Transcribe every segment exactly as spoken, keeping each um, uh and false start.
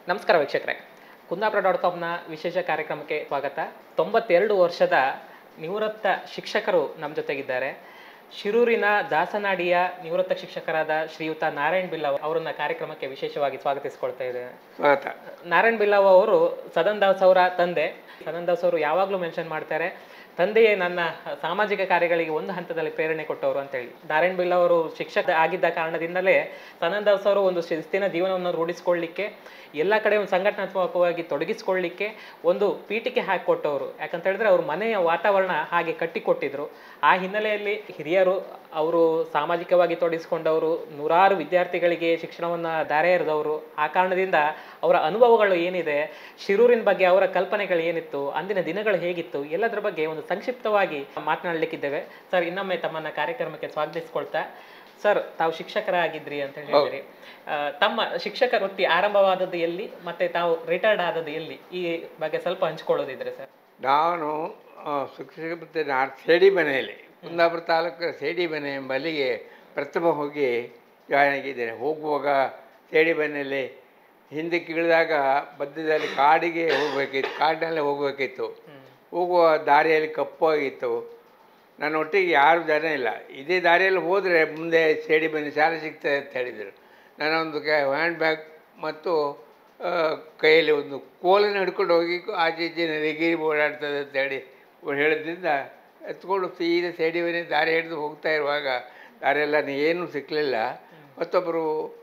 ನಮಸ್ಕಾರ ವೀಕ್ಷಕರೇ, ಕುಂದಾಪುರ ಡಾಟ್ ಕಾಮ್ನ ವಿಶೇಷ ಕಾರ್ಯಕ್ರಮಕ್ಕೆ ಸ್ವಾಗತ. ತೊಂಬತ್ತೆರಡು ವರ್ಷದ ನಿವೃತ್ತ ಶಿಕ್ಷಕರು ನಮ್ಮ ಜೊತೆಗಿದ್ದಾರೆ. ಶಿರೂರಿನ ದಾಸನಾಡಿಯ ನಿವೃತ್ತ ಶಿಕ್ಷಕರಾದ ಶ್ರೀಯುತ ನಾರಾಯಣ್ ಬಿಲ್ಲವ್ ಅವರನ್ನ ಕಾರ್ಯಕ್ರಮಕ್ಕೆ ವಿಶೇಷವಾಗಿ ಸ್ವಾಗತಿಸ್ಕೊಳ್ತಾ ಇದ್ದೇವೆ. ಸ್ವಾಗತ. ನಾರಾಯಣ್ ಬಿಲ್ಲವ್ ಅವರು ಸದನ್ ದಾಸ್ ಅವರ ತಂದೆ. ಸದನ್ ದಾಸ್ ಅವರು ಯಾವಾಗಲೂ ಮೆನ್ಷನ್ ಮಾಡ್ತಾರೆ, ತಂದೆಯೇ ನನ್ನ ಸಾಮಾಜಿಕ ಕಾರ್ಯಗಳಿಗೆ ಒಂದು ಹಂತದಲ್ಲಿ ಪ್ರೇರಣೆ ಕೊಟ್ಟವರು ಅಂತೇಳಿ. ನಾರಾಯಣ್ ಬಿಲ್ಲವ್ ಅವರು ಶಿಕ್ಷಕ ಆಗಿದ್ದ ಕಾರಣದಿಂದಲೇ ಸದನ್ ದಾಸ್ ಅವರು ಒಂದು ಶಿಸ್ತಿನ ಜೀವನವನ್ನು ರೂಢಿಸ್ಕೊಳ್ಳಿಕ್ಕೆ, ಎಲ್ಲ ಕಡೆ ಒಂದು ಸಂಘಟನಾತ್ಮಕವಾಗಿ ತೊಡಗಿಸ್ಕೊಳ್ಳಿಕ್ಕೆ ಒಂದು ಪೀಠಿಕೆ ಹಾಕಿಕೊಟ್ಟವರು. ಯಾಕಂತ ಹೇಳಿದ್ರೆ ಅವ್ರ ಮನೆಯ ವಾತಾವರಣ ಹಾಗೆ ಕಟ್ಟಿಕೊಟ್ಟಿದ್ರು. ಆ ಹಿನ್ನೆಲೆಯಲ್ಲಿ ಹಿರಿಯರು, ಅವರು ಸಾಮಾಜಿಕವಾಗಿ ತೊಡಗಿಸ್ಕೊಂಡವರು, ನೂರಾರು ವಿದ್ಯಾರ್ಥಿಗಳಿಗೆ ಶಿಕ್ಷಣವನ್ನು ದಾರೆ ಎರೆದವರು. ಆ ಕಾರಣದಿಂದ ಅವರ ಅನುಭವಗಳು ಏನಿದೆ, ಶಿರೂರಿನ ಬಗ್ಗೆ ಅವರ ಕಲ್ಪನೆಗಳು ಏನಿತ್ತು, ಅಂದಿನ ದಿನಗಳು ಹೇಗಿತ್ತು, ಎಲ್ಲದರ ಬಗ್ಗೆ ಒಂದು ಸಂಕ್ಷಿಪ್ತವಾಗಿ ಮಾತನಾಡಲಿಕ್ಕಿದ್ದೇವೆ. ಸರ್, ಇನ್ನೊಮ್ಮೆ ತಮ್ಮನ್ನ ಕಾರ್ಯಕ್ರಮಕ್ಕೆ ಸ್ವಾಗತಿಸ್ಕೊಳ್ತಾ, ಸರ್ ತಾವು ಶಿಕ್ಷಕರಾಗಿದ್ರಿ ಅಂತ ಹೇಳಿದ್ರಿ. ತಮ್ಮ ಶಿಕ್ಷಕ ವೃತ್ತಿ ಆರಂಭವಾದದ್ದು ಎಲ್ಲಿ, ಮತ್ತೆ ತಾವು ರಿಟೈರ್ಡ್ ಆದದ್ದು ಎಲ್ಲಿ, ಈ ಬಗ್ಗೆ ಸ್ವಲ್ಪ ಹಂಚ್ಕೊಳ್ಳೋದಿದ್ರೆ ಸರ್. ನಾನು ಶಿಕ್ಷಕ ವೃತ್ತಿ ಸೇಡಿ ಮನೆಯಲ್ಲಿ, ಕುಂದಾಪುರ ತಾಲೂಕು ಸೇಡಿ ಮನೆ ಎಂಬಲ್ಲಿಗೆ ಪ್ರಥಮ ಹೋಗಿ ಜಾಯ್ನ್ ಆಗಿದ್ದೇನೆ. ಹೋಗುವಾಗ ಸೇಡಿ ಮನೆಯಲ್ಲಿ ಹಿಂದಕ್ಕೆ ಇಳಿದಾಗ ಮಧ್ಯದಲ್ಲಿ ಕಾಡಿಗೆ ಹೋಗಬೇಕಿತ್ತು, ಕಾಡಿನಲ್ಲೇ ಹೋಗಬೇಕಿತ್ತು. ಹೋಗುವ ದಾರಿಯಲ್ಲಿ ಕಪ್ಪಾಗಿತ್ತು. ನನ್ನ ಒಟ್ಟಿಗೆ ಯಾರು ಜನ ಇಲ್ಲ. ಇದೇ ದಾರಿಯಲ್ಲಿ ಹೋದರೆ ಮುಂದೆ ಸೇಡಿ ಮನೆ ಶಾಲೆ ಸಿಗ್ತದೆ ಅಂತ ಹೇಳಿದರು. ನಾನೊಂದು ಕ ಹ್ಯಾಂಡ್ ಬ್ಯಾಗ್ ಮತ್ತು ಕೈಯಲ್ಲಿ ಒಂದು ಕೋಲನ್ನು ಹಿಡ್ಕೊಂಡು ಹೋಗಿ ಆಚೆ ಈಚೆ ನೆರೆಗಿರಿ ಓಡಾಡ್ತದೆ ಅಂತೇಳಿ ಹೇಳಿದ್ರಿಂದ ಎತ್ಕೊಂಡು ಸೀದಾ ಸೇಡಿ ಮನೆ ದಾರಿ ಹಿಡಿದು ಹೋಗ್ತಾ ಇರುವಾಗ ದಾರಿಯೆಲ್ಲ ಏನೂ ಸಿಕ್ಕಲಿಲ್ಲ. ಮತ್ತೊಬ್ಬರು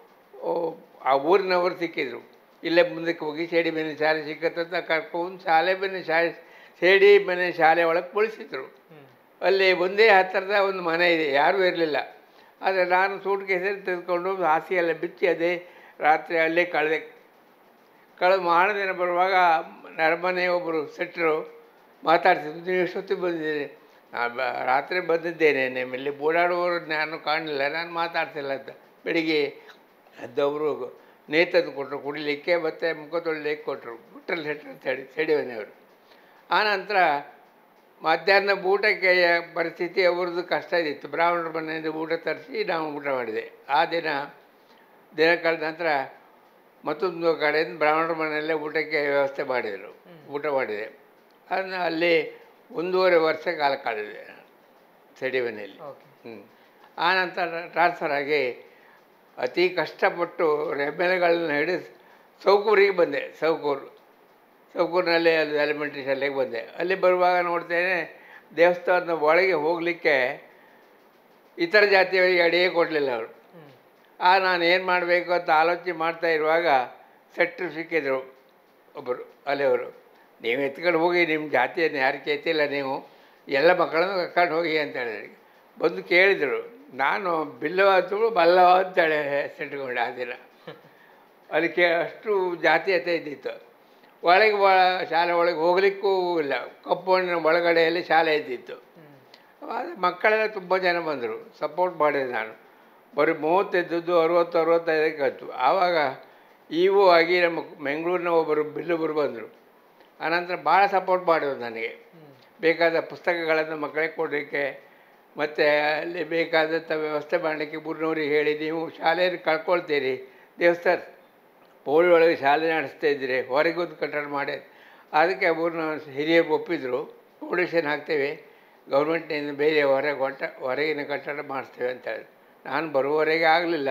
ಆ ಊರಿನವರು ಸಿಕ್ಕಿದ್ರು. ಇಲ್ಲೇ ಮುಂದಕ್ಕೆ ಹೋಗಿ ಸೇಡಿ ಮನೆ ಶಾಲೆ ಸಿಕ್ಕತ್ತಂತ ಕರ್ಕೊಂಡು ಶಾಲೆ ಮನೆ ಶಾಲೆ ಸೇಡಿ ಮನೆ ಶಾಲೆ ಒಳಗೆ ಕಳಿಸಿದ್ರು. ಅಲ್ಲಿ ಒಂದೇ ಹತ್ತಿರದ ಒಂದು ಮನೆ ಇದೆ, ಯಾರೂ ಇರಲಿಲ್ಲ. ಆದರೆ ನಾನು ಸೂಟ್ ಕೇಸಲ್ಲಿ ತೆಗೆದುಕೊಂಡು ಹಾಸಿಗೆಲ್ಲ ಬಿಚ್ಚಿ ಅದೇ ರಾತ್ರಿ ಅಲ್ಲೇ ಕಳೆದೆ. ಕಳೆದು ಮಾರನೇ ದಿನ ಬರುವಾಗ ನರಮನೆ ಒಬ್ಬರು ಸೆಟ್ಟರು ಮಾತಾಡ್ತಿದ್ರು, ನೀವು ಎಷ್ಟೊತ್ತಿಗೆ ಬಂದಿದ್ದೀರಿ? ನಾನು ರಾತ್ರಿ ಬಂದಿದ್ದೇನೆ, ನಿಮ್ಮಲ್ಲಿ ಓಡಾಡುವವರು ನಾನು ಕಾಣಲಿಲ್ಲ, ನಾನು ಮಾತಾಡ್ತಿಲ್ಲ ಅಂತ. ಬೆಳಿಗ್ಗೆ ಅದ್ದವರು ನೇತದ್ದು ಕೊಟ್ಟರು ಕುಡಿಲಿಕ್ಕೆ, ಮತ್ತು ಮುಖ ತೊಳಿಲಿಕ್ಕೆ ಕೊಟ್ಟರು, ಗುಟ್ಟಲ್ಲಿ ಸೆಟ್ರು ಅಂತ ಹೇಳಿ ಸೇಡಿಮನೆಯವರು. ಆನಂತರ ಮಧ್ಯಾಹ್ನ ಊಟಕ್ಕೆ ಪರಿಸ್ಥಿತಿ ಅವ್ರದ್ದು ಕಷ್ಟ ಇದ್ದಿತ್ತು. ಬ್ರಾಹ್ಮಣರ ಮನೆಯಿಂದ ಊಟ ತರಿಸಿ ನಾವು ಊಟ ಮಾಡಿದೆ. ಆ ದಿನ ದಿನ ಕಳೆದ ನಂತರ ಮತ್ತೊಂದು ಕಡೆಯಿಂದ ಬ್ರಾಹ್ಮಣರ ಮನೆಯಲ್ಲೇ ಊಟಕ್ಕೆ ವ್ಯವಸ್ಥೆ ಮಾಡಿದರು, ಊಟ ಮಾಡಿದೆ. ಅದನ್ನು ಅಲ್ಲಿ ಒಂದೂವರೆ ವರ್ಷ ಕಾಲ ಕಳೆದಿದೆ ಸೇಡಿಮನೆಯಲ್ಲಿ. ಹ್ಞೂ ಆನಂತರ ಟ್ರಾನ್ಸ್ಫರ್ ಆಗಿ ಅತಿ ಕಷ್ಟಪಟ್ಟು ರೆಮ್ಮೆಲೆಗಳನ್ನ ಹಿಡಿದು ಸೌಕೂರಿಗೆ ಬಂದೆ. ಸೌಕೂರು ಸೌಕೂರಿನಲ್ಲಿ ಅಲ್ಲಿ ಎಲಿಮೆಂಟ್ರಿ ಶಾಲೆಗೆ ಬಂದೆ. ಅಲ್ಲಿ ಬರುವಾಗ ನೋಡ್ತೇನೆ, ದೇವಸ್ಥಾನದ ಒಳಗೆ ಹೋಗಲಿಕ್ಕೆ ಇತರ ಜಾತಿಯವರಿಗೆ ಅಡಿಯೇ ಕೊಡಲಿಲ್ಲ ಅವರು. ಆ ನಾನು ಏನು ಮಾಡಬೇಕು ಅಂತ ಆಲೋಚನೆ ಮಾಡ್ತಾ ಇರುವಾಗ ಸೆಟ್ರು ಸಿಕ್ಕಿದ್ರು ಒಬ್ಬರು ಅಲ್ಲಿಯವರು. ನೀವು ಎತ್ಕೊಂಡು ಹೋಗಿ, ನಿಮ್ಮ ಜಾತಿಯನ್ನು ಯಾರು ಕೇಳ್ತಿಲ್ಲ, ನೀವು ಎಲ್ಲ ಮಕ್ಕಳನ್ನು ಕರ್ಕೊಂಡು ಹೋಗಿ ಅಂತ ಹೇಳಿದ್ರು. ಬಂದು ಕೇಳಿದರು. ನಾನು ಬಿಲ್ಲವಾದ್ರು ಬಲ್ಲವ ಅಂತೇಳಿ ಸೆಟ್ಕೊಂಡೆ. ಆ ದಿನ ಅದಕ್ಕೆ ಅಷ್ಟು ಜಾತೀಯತೆ ಇದ್ದಿತ್ತು. ಒಳಗೆ ಒಳ ಶಾಲೆ ಒಳಗೆ ಹೋಗಲಿಕ್ಕೂ ಇಲ್ಲ, ಕಂಪೌಂಡಿನ ಒಳಗಡೆಯಲ್ಲಿ ಶಾಲೆ ಇದ್ದಿತ್ತು. ಮಕ್ಕಳೆಲ್ಲ ತುಂಬ ಜನ ಬಂದರು, ಸಪೋರ್ಟ್ ಮಾಡಿದೆ ನಾನು. ಬರೀ ಮೂವತ್ತೈದದ್ದು ಅರುವತ್ತು ಅರುವತ್ತೈದಕ್ಕೆ ಹತ್ತು. ಆವಾಗ ಇವು ಆಗಿ ನಮ್ಮ ಬೆಂಗಳೂರಿನ ಒಬ್ಬರು ಬಿಲ್ಲೊಬ್ಬರು ಬಂದರು. ಆನಂತರ ಭಾಳ ಸಪೋರ್ಟ್ ಮಾಡಿದ್ರು ನನಗೆ. ಬೇಕಾದ ಪುಸ್ತಕಗಳನ್ನು ಮಕ್ಕಳಿಗೆ ಕೊಡಲಿಕ್ಕೆ, ಮತ್ತು ಅಲ್ಲಿ ಬೇಕಾದಂಥ ವ್ಯವಸ್ಥೆ ಮಾಡಲಿಕ್ಕೆ ಊರಿನವ್ರಿಗೆ ಹೇಳಿ, ನೀವು ಶಾಲೆಯನ್ನು ಕಳ್ಕೊಳ್ತೀರಿ, ದೇವಸ್ಥಾನ ಪೋಳಿ ಒಳಗೆ ಶಾಲೆ ನಡೆಸ್ತಾ ಇದ್ದೀರಿ, ಹೊರಗೊಂದು ಕಟ್ಟಡ ಮಾಡಿ. ಅದಕ್ಕೆ ಊರಿನ ಹಿರಿಯರು ಒಪ್ಪಿದ್ರು, ಫೌಂಡೇಶನ್ ಹಾಕ್ತೇವೆ, ಗೌರ್ಮೆಂಟ್ನಿಂದ ಬೇರೆ ಹೊರಗೆ ಹೊಟ್ಟ ಹೊರಗಿನ ಕಟ್ಟಡ ಮಾಡಿಸ್ತೇವೆ ಅಂತ ಹೇಳಿ. ನಾನು ಬರುವವರೆಗೆ ಆಗಲಿಲ್ಲ.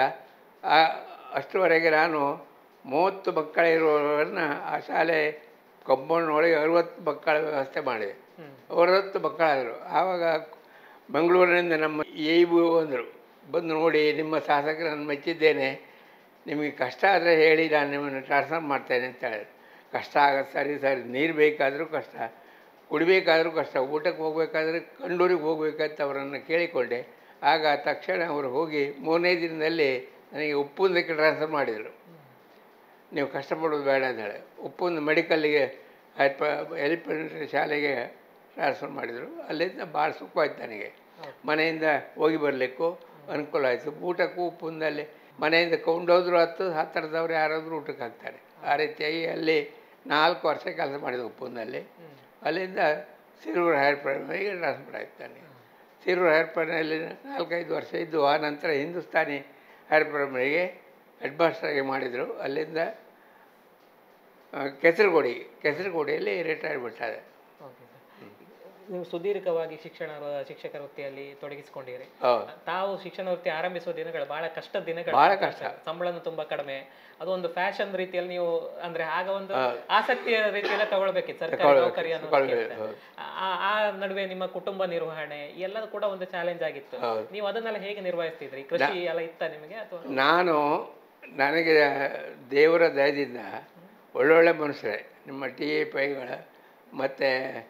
ಅಷ್ಟರವರೆಗೆ ನಾನು ಮೂವತ್ತು ಮಕ್ಕಳ ಇರುವವರನ್ನು ಆ ಶಾಲೆ ಕಂಪೌಂಡ್ನೊಳಗೆ ಅರುವತ್ತು ಮಕ್ಕಳ ವ್ಯವಸ್ಥೆ ಮಾಡಿದೆ. ಅರುವತ್ತು ಮಕ್ಕಳಾದರು. ಆವಾಗ ಬೆಂಗಳೂರಿನಿಂದ ನಮ್ಮ ಎ ಇ ಬಂದರು. ಬಂದು ನೋಡಿ, ನಿಮ್ಮ ಶಾಸಕರನ್ನು ಮೆಚ್ಚಿದ್ದೇನೆ, ನಿಮಗೆ ಕಷ್ಟ ಆದರೆ ಹೇಳಿ, ನಾನು ನಿಮ್ಮನ್ನು ಟ್ರಾನ್ಸ್ಫರ್ ಮಾಡ್ತೇನೆ ಅಂತ ಹೇಳಿದ್ರು. ಕಷ್ಟ ಆಗುತ್ತೆ ಸರಿ ಸರಿ, ನೀರು ಬೇಕಾದರೂ ಕಷ್ಟ, ಕುಡಿಬೇಕಾದ್ರೂ ಕಷ್ಟ, ಊಟಕ್ಕೆ ಹೋಗಬೇಕಾದ್ರೆ ಕಂಡೂರಿಗೆ ಹೋಗ್ಬೇಕಂತ ಅವರನ್ನು ಕೇಳಿಕೊಂಡೆ. ಆಗ ತಕ್ಷಣ ಅವರು ಹೋಗಿ ಮೂರನೇ ದಿನದಲ್ಲಿ ನನಗೆ ಉಪ್ಪುಂದಕ್ಕೆ ಟ್ರಾನ್ಸ್ಫರ್ ಮಾಡಿದರು. ನೀವು ಕಷ್ಟಪಡೋದು ಬೇಡ ಅಂತ ಹೇಳಿ ಉಪ್ಪುಂದ ಮೆಡಿಕಲ್ಲಿಗೆ ಪ ಎಲಿಮೆಂಟ್ರಿ ಶಾಲೆಗೆ ಟ್ರಾನ್ಸ್ಫರ್ ಮಾಡಿದರು. ಅಲ್ಲಿಂದ ಭಾಳ ಸುಖವಾಯ್ತು ನನಗೆ. ಮನೆಯಿಂದ ಹೋಗಿ ಬರಲಿಕ್ಕೂ ಅನುಕೂಲ ಆಯಿತು. ಊಟಕ್ಕೂ ಉಪ್ಪುಂದಲ್ಲಿ ಮನೆಯಿಂದ ಕೊಂಡೋದ್ರು ಹತ್ತು ಹತ್ತಿರದವ್ರು ಯಾರಾದರೂ ಊಟಕ್ಕೆ ಹಾಕ್ತಾರೆ. ಆ ರೀತಿಯಾಗಿ ಅಲ್ಲಿ ನಾಲ್ಕು ವರ್ಷ ಕೆಲಸ ಮಾಡಿದೆ ಉಪ್ಪುಂದಲ್ಲಿ. ಅಲ್ಲಿಂದ ಸಿರೂರು ಹೈಯರ್ ಪ್ರೈಮರಿಗೆ ಟ್ರಾನ್ಸ್ಫರ್ ಆಯ್ತು ನನಗೆ. ಸಿರೂರು ಹೈಯರ್ ಪ್ರೈಮರಿಯಲ್ಲಿ ನಾಲ್ಕೈದು ವರ್ಷ ಇದ್ದು, ಆ ನಂತರ ಹಿಂದೂಸ್ತಾನಿ ಹೈಯರ್ ಪ್ರೈಮರಿಗೆ ಹೆಡ್ ಮಾಸ್ಟರಾಗಿ ಮಾಡಿದರು. ಅಲ್ಲಿಂದ ಕೆಸರುಗೋಡಿ ಕೆಸರುಗೋಡಿಯಲ್ಲಿ ರಿಟೈರ್ಮೆಂಟ್ ಆದ. Okay sir. ನೀವು ಸುದೀರ್ಘವಾಗಿ ಶಿಕ್ಷಣ ಶಿಕ್ಷಕ ವೃತ್ತಿಯಲ್ಲಿ ತೊಡಗಿಸಿಕೊಂಡಿರಿ. ತಾವು ಶಿಕ್ಷಣ ವೃತ್ತಿ ಆರಂಭಿಸುವ ದಿನಗಳು ಬಹಳ ಕಷ್ಟದ ದಿನಗಳು. ಬಹಳ ಕಷ್ಟ. ಸಂಬಳನೂ ತುಂಬಾ ಕಡಿಮೆ. ಅದು ಒಂದು ಫ್ಯಾಷನ್ ರೀತಿಯಲ್ಲಿ ನೀವು ಅಂದ್ರೆ ಆಗ ಒಂದು ಆಸಕ್ತಿಯ ರೀತಿಯಲ್ಲ ತಗೊಳ್ಬೇಕಿತ್ತು ಸರ್ಕಾರಿ ನೌಕರಿ ಅನ್ನೋದಕ್ಕಿಂತ. ಆ ನಡುವೆ ನಿಮ್ಮ ಕುಟುಂಬ ನಿರ್ವಹಣೆ ಎಲ್ಲ ಕೂಡ ಒಂದು ಚಾಲೆಂಜ್ ಆಗಿತ್ತು. ನೀವು ಅದನ್ನೆಲ್ಲ ಹೇಗೆ ನಿರ್ವಹಿಸ್ತಿದ್ರಿ? ಕೃಷಿ ಎಲ್ಲ ಇತ್ತ ನಿಮಗೆ ಅಥವಾ? ನಾನು ನನಗೆ ದೇವರ ದಯದಿಂದ ಒಳ್ಳೊಳ್ಳೆ ಮನುಷ್ಯರೇ, ನಿಮ್ಮ ಟಿ ಎ ಪೈಗಳ ಮತ್ತು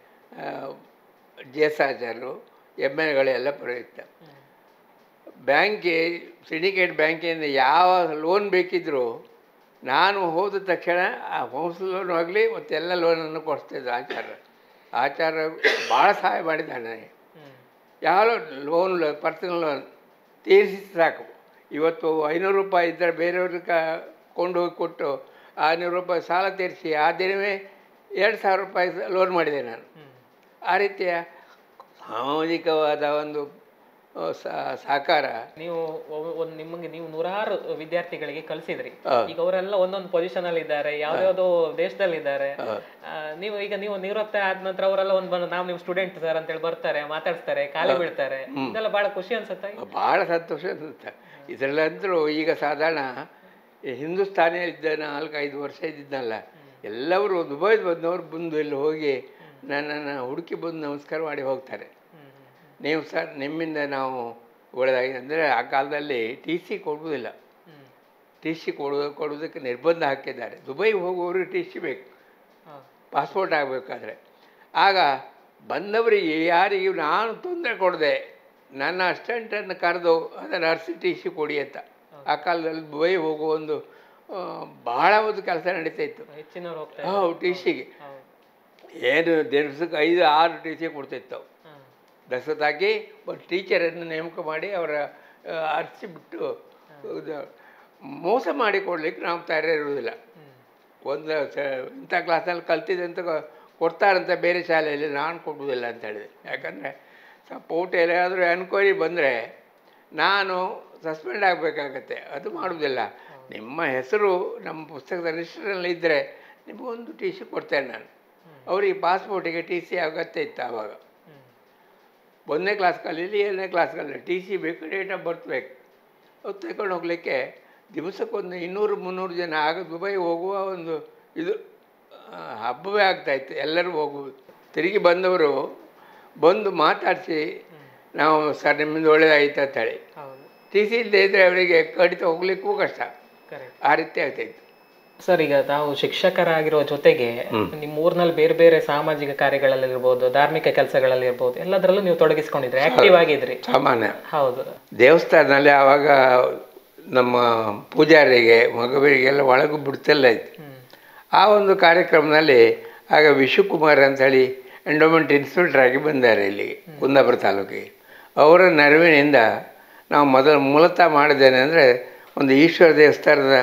ಜಿ ಎಸ್ ಆಚಾರ್ಯರು ಎಮ್ ಎಲ್ಗಳೆಲ್ಲ ಪ್ರಯುಕ್ತ ಬ್ಯಾಂಕಿ ಸಿಂಡಿಕೇಟ್ ಬ್ಯಾಂಕಿಂದ ಯಾವ ಲೋನ್ ಬೇಕಿದ್ದರೂ ನಾನು ಹೋದ ತಕ್ಷಣ ಆ ಹೋಮ್ಸ್ ಲೋನ್ ಆಗಲಿ ಮತ್ತೆಲ್ಲ ಲೋನನ್ನು ಕೊಡಿಸ್ತಿದ್ದು ಆಚಾರ್ಯ. ಆಚಾರ್ಯ ಭಾಳ ಸಹಾಯ ಮಾಡಿದ್ದಾನೆ ನನಗೆ. ಯಾವ ಲೋನ್ ಪರ್ಸನಲ್ ಲೋನ್ ತೀರಿಸಿ ಸಾಕು. ಇವತ್ತು ಐನೂರು ರೂಪಾಯಿ ಇದ್ದರೆ ಬೇರೆಯವ್ರಿಗೆ ಕ ಕೊಂಡು ಹೋಗಿ ಕೊಟ್ಟು ಆರುನೂರು ರೂಪಾಯಿ ಸಾಲ ತೀರಿಸಿ ಆ ದಿನವೇ ಎರಡು ಸಾವಿರ ರೂಪಾಯಿ ಲೋನ್ ಮಾಡಿದೆ ನಾನು. ಆ ರೀತಿಯ ಸಾಮಾಜಿಕವಾದ ಒಂದು ಸಹಕಾರ. ನೀವು ಒಂದು ನಿಮಗೆ ನೀವು ನೂರಾರು ವಿದ್ಯಾರ್ಥಿಗಳಿಗೆ ಕಲಿಸಿದ್ರಿ. ಈಗ ಅವರೆಲ್ಲ ಒಂದೊಂದು ಪೊಸಿಷನ್ ಅಲ್ಲಿ ಇದ್ದಾರೆ, ಯಾವ್ಯಾವ್ದೋ ದೇಶದಲ್ಲಿ ಇದ್ದಾರೆ. ನೀವು ಈಗ ನೀವು ನಿವೃತ್ತ ಆದ ನಂತರ ಅವರೆಲ್ಲ ಒಂದು ಬಂದು ನಾವು ನೀವು ಸ್ಟೂಡೆಂಟ್ ಸರ್ ಅಂತೇಳಿ ಬರ್ತಾರೆ, ಮಾತಾಡ್ತಾರೆ, ಕಾಲಿ ಬೀಳ್ತಾರೆ. ಇದೆಲ್ಲ ಬಹಳ ಖುಷಿ ಅನ್ಸುತ್ತೆ. ಬಹಳ ಸಂತೋಷ ಅನ್ಸುತ್ತೆ. ಇದರಲ್ಲಂತರೂ ಈಗ ಸಾಧಾರಣ ಹಿಂದೂಸ್ತಾನಿ ಇದ್ದ ನಾಲ್ಕೈದು ವರ್ಷ ಇದ್ದಿದ್ದಲ್ಲ, ಎಲ್ಲವರು ದುಬೈದು ಬಂದವರು ಬಂದು ಇಲ್ಲಿ ಹೋಗಿ ನನ್ನನ್ನು ಹುಡುಕಿ ಬಂದು ನಮಸ್ಕಾರ ಮಾಡಿ ಹೋಗ್ತಾರೆ. ನೀವು ಸರ್ ನಿಮ್ಮಿಂದ ನಾವು ಒಳ್ಳೆದಾಗಿದೆ ಅಂದರೆ ಆ ಕಾಲದಲ್ಲಿ ಟಿ ಸಿ ಕೊಡುವುದಿಲ್ಲ. ಟಿ ಸಿ ಕೊಡುವ ಕೊಡುವುದಕ್ಕೆ ನಿರ್ಬಂಧ ಹಾಕಿದ್ದಾರೆ. ದುಬೈಗೆ ಹೋಗುವವರು ಟಿ ಸಿ ಬೇಕು, ಪಾಸ್ಪೋರ್ಟ್ ಆಗಬೇಕಾದ್ರೆ. ಆಗ ಬಂದವರಿಗೆ ಯಾರಿಗೂ ನಾನು ತೊಂದರೆ ಕೊಡದೆ ನನ್ನ ಅಸ್ಟೆಂಟನ್ನು ಕರೆದು ಅದನ್ನು ಅರ್ಸಿ ಟಿ ಸಿ ಕೊಡಿ ಅಂತ. ಆ ಕಾಲದಲ್ಲಿ ದುಬೈ ಹೋಗುವ ಒಂದು ಬಹಳ ಒಂದು ಕೆಲಸ ನಡೀತಾ ಇತ್ತು. ಹೌದು, ಟಿ ಸಿಗೆ ಏನು ದಿವಸಕ್ಕೆ ಐದು ಆರು ಟಿ ಸಿ ಕೊಡ್ತಿತ್ತು. ದಸತಾಗಿ ಒಂದು ಟೀಚರನ್ನು ನೇಮಕ ಮಾಡಿ ಅವರ ಅರಿಸಿಬಿಟ್ಟು ಮೋಸ ಮಾಡಿ ಕೊಡ್ಲಿಕ್ಕೆ ನಾವು ತಯಾರಿರುವುದಿಲ್ಲ. ಒಂದು ಸ ಇಂಥ ಕ್ಲಾಸಲ್ಲಿ ಕಲ್ತಿದ್ದೆ ಅಂತ ಕೊಡ್ತಾರಂತ ಬೇರೆ ಶಾಲೆಯಲ್ಲಿ ನಾನು ಕೊಡುವುದಿಲ್ಲ ಅಂತ ಹೇಳಿದೆ. ಯಾಕಂದರೆ ಸಪೋರ್ಟ್ ಎಲ್ಲಾದರೂ ಎನ್ಕ್ವೈರಿ ಬಂದರೆ ನಾನು ಸಸ್ಪೆಂಡ್ ಆಗಬೇಕಾಗತ್ತೆ. ಅದು ಮಾಡುವುದಿಲ್ಲ. ನಿಮ್ಮ ಹೆಸರು ನಮ್ಮ ಪುಸ್ತಕದ ರಿಜಿಸ್ಟರ್ನಲ್ಲಿ ಇದ್ದರೆ ನಿಮಗೊಂದು ಟಿ ಸಿ ಕೊಡ್ತೇನೆ ನಾನು. ಅವರಿಗೆ ಪಾಸ್ಪೋರ್ಟಿಗೆ ಟಿ ಸಿ ಅಗತ್ಯ ಇತ್ತು. ಆವಾಗ ಒಂದನೇ ಕ್ಲಾಸ್ ಕಲೀಲಿ ಏಳನೇ ಕ್ಲಾಸ್ ಕಲೀಲಿ ಟಿ ಸಿ ಬೇಕು, ಡೇಟ್ ಆಫ್ ಬರ್ತ್ ಬೇಕು. ಅದು ತಗೊಂಡು ಹೋಗಲಿಕ್ಕೆ ದಿವಸಕ್ಕೊಂದು ಇನ್ನೂರು ಮುನ್ನೂರು ಜನ ಆಗ ದುಬೈ ಹೋಗುವ ಒಂದು ಇದು ಹಬ್ಬವೇ ಆಗ್ತಾಯಿತ್ತು. ಎಲ್ಲರೂ ಹೋಗುವುದು. ತಿರುಗಿ ಬಂದವರು ಬಂದು ಮಾತಾಡಿಸಿ ನಾವು ಸರ್ ನಿಮ್ಮಿಂದ ಒಳ್ಳೆಯದಾಯಿತು ಅಂತ ಹೇಳಿ. ಟಿ ಸಿ ಇಲ್ಲದೆ ಇದ್ದರೆ ಅವರಿಗೆ ಕಡಿತ ಹೋಗ್ಲಿಕ್ಕೂ ಕಷ್ಟ. ಆ ರೀತಿ ಆಗ್ತಾಯಿತ್ತು. ಸರ್, ಈಗ ತಾವು ಶಿಕ್ಷಕರಾಗಿರೋ ಜೊತೆಗೆ ನಿಮ್ಮ ಊರಿನಲ್ಲಿ ಬೇರೆ ಬೇರೆ ಸಾಮಾಜಿಕ ಕಾರ್ಯಗಳಲ್ಲಿರ್ಬೋದು, ಧಾರ್ಮಿಕ ಕೆಲಸಗಳಲ್ಲಿರ್ಬೋದು, ಎಲ್ಲದರಲ್ಲೂ ನೀವು ತೊಡಗಿಸ್ಕೊಂಡಿದ್ರಿ, ಆಕ್ಟಿವ್ ಆಗಿದ್ರಿ. ಸಾಮಾನ್ಯ. ಹೌದು. ದೇವಸ್ಥಾನದಲ್ಲಿ ಆವಾಗ ನಮ್ಮ ಪೂಜಾರಿಗೆ ಮಗುವಿಗೆಲ್ಲ ಒಳಗೂ ಬಿಡ್ತಿಲ್ಲ ಇತ್ತು. ಆ ಒಂದು ಕಾರ್ಯಕ್ರಮದಲ್ಲಿ ಆಗ ವಿಶ್ವಕುಮಾರ್ ಅಂಥೇಳಿ ಎಂಡೋಮೆಂಟ್ ಇನ್ಸ್ಪೆಕ್ಟರ್ ಆಗಿ ಬಂದಾರೆ ಇಲ್ಲಿಗೆ ಕುಂದಾಪುರ ತಾಲೂಕಿಗೆ. ಅವರ ನೆರವಿನಿಂದ ನಾವು ಮೊದಲು ಮೂಲತಃ ಮಾಡಿದ್ದೇನೆ ಅಂದರೆ ಒಂದು ಈಶ್ವರ ದೇವಸ್ಥಾನದ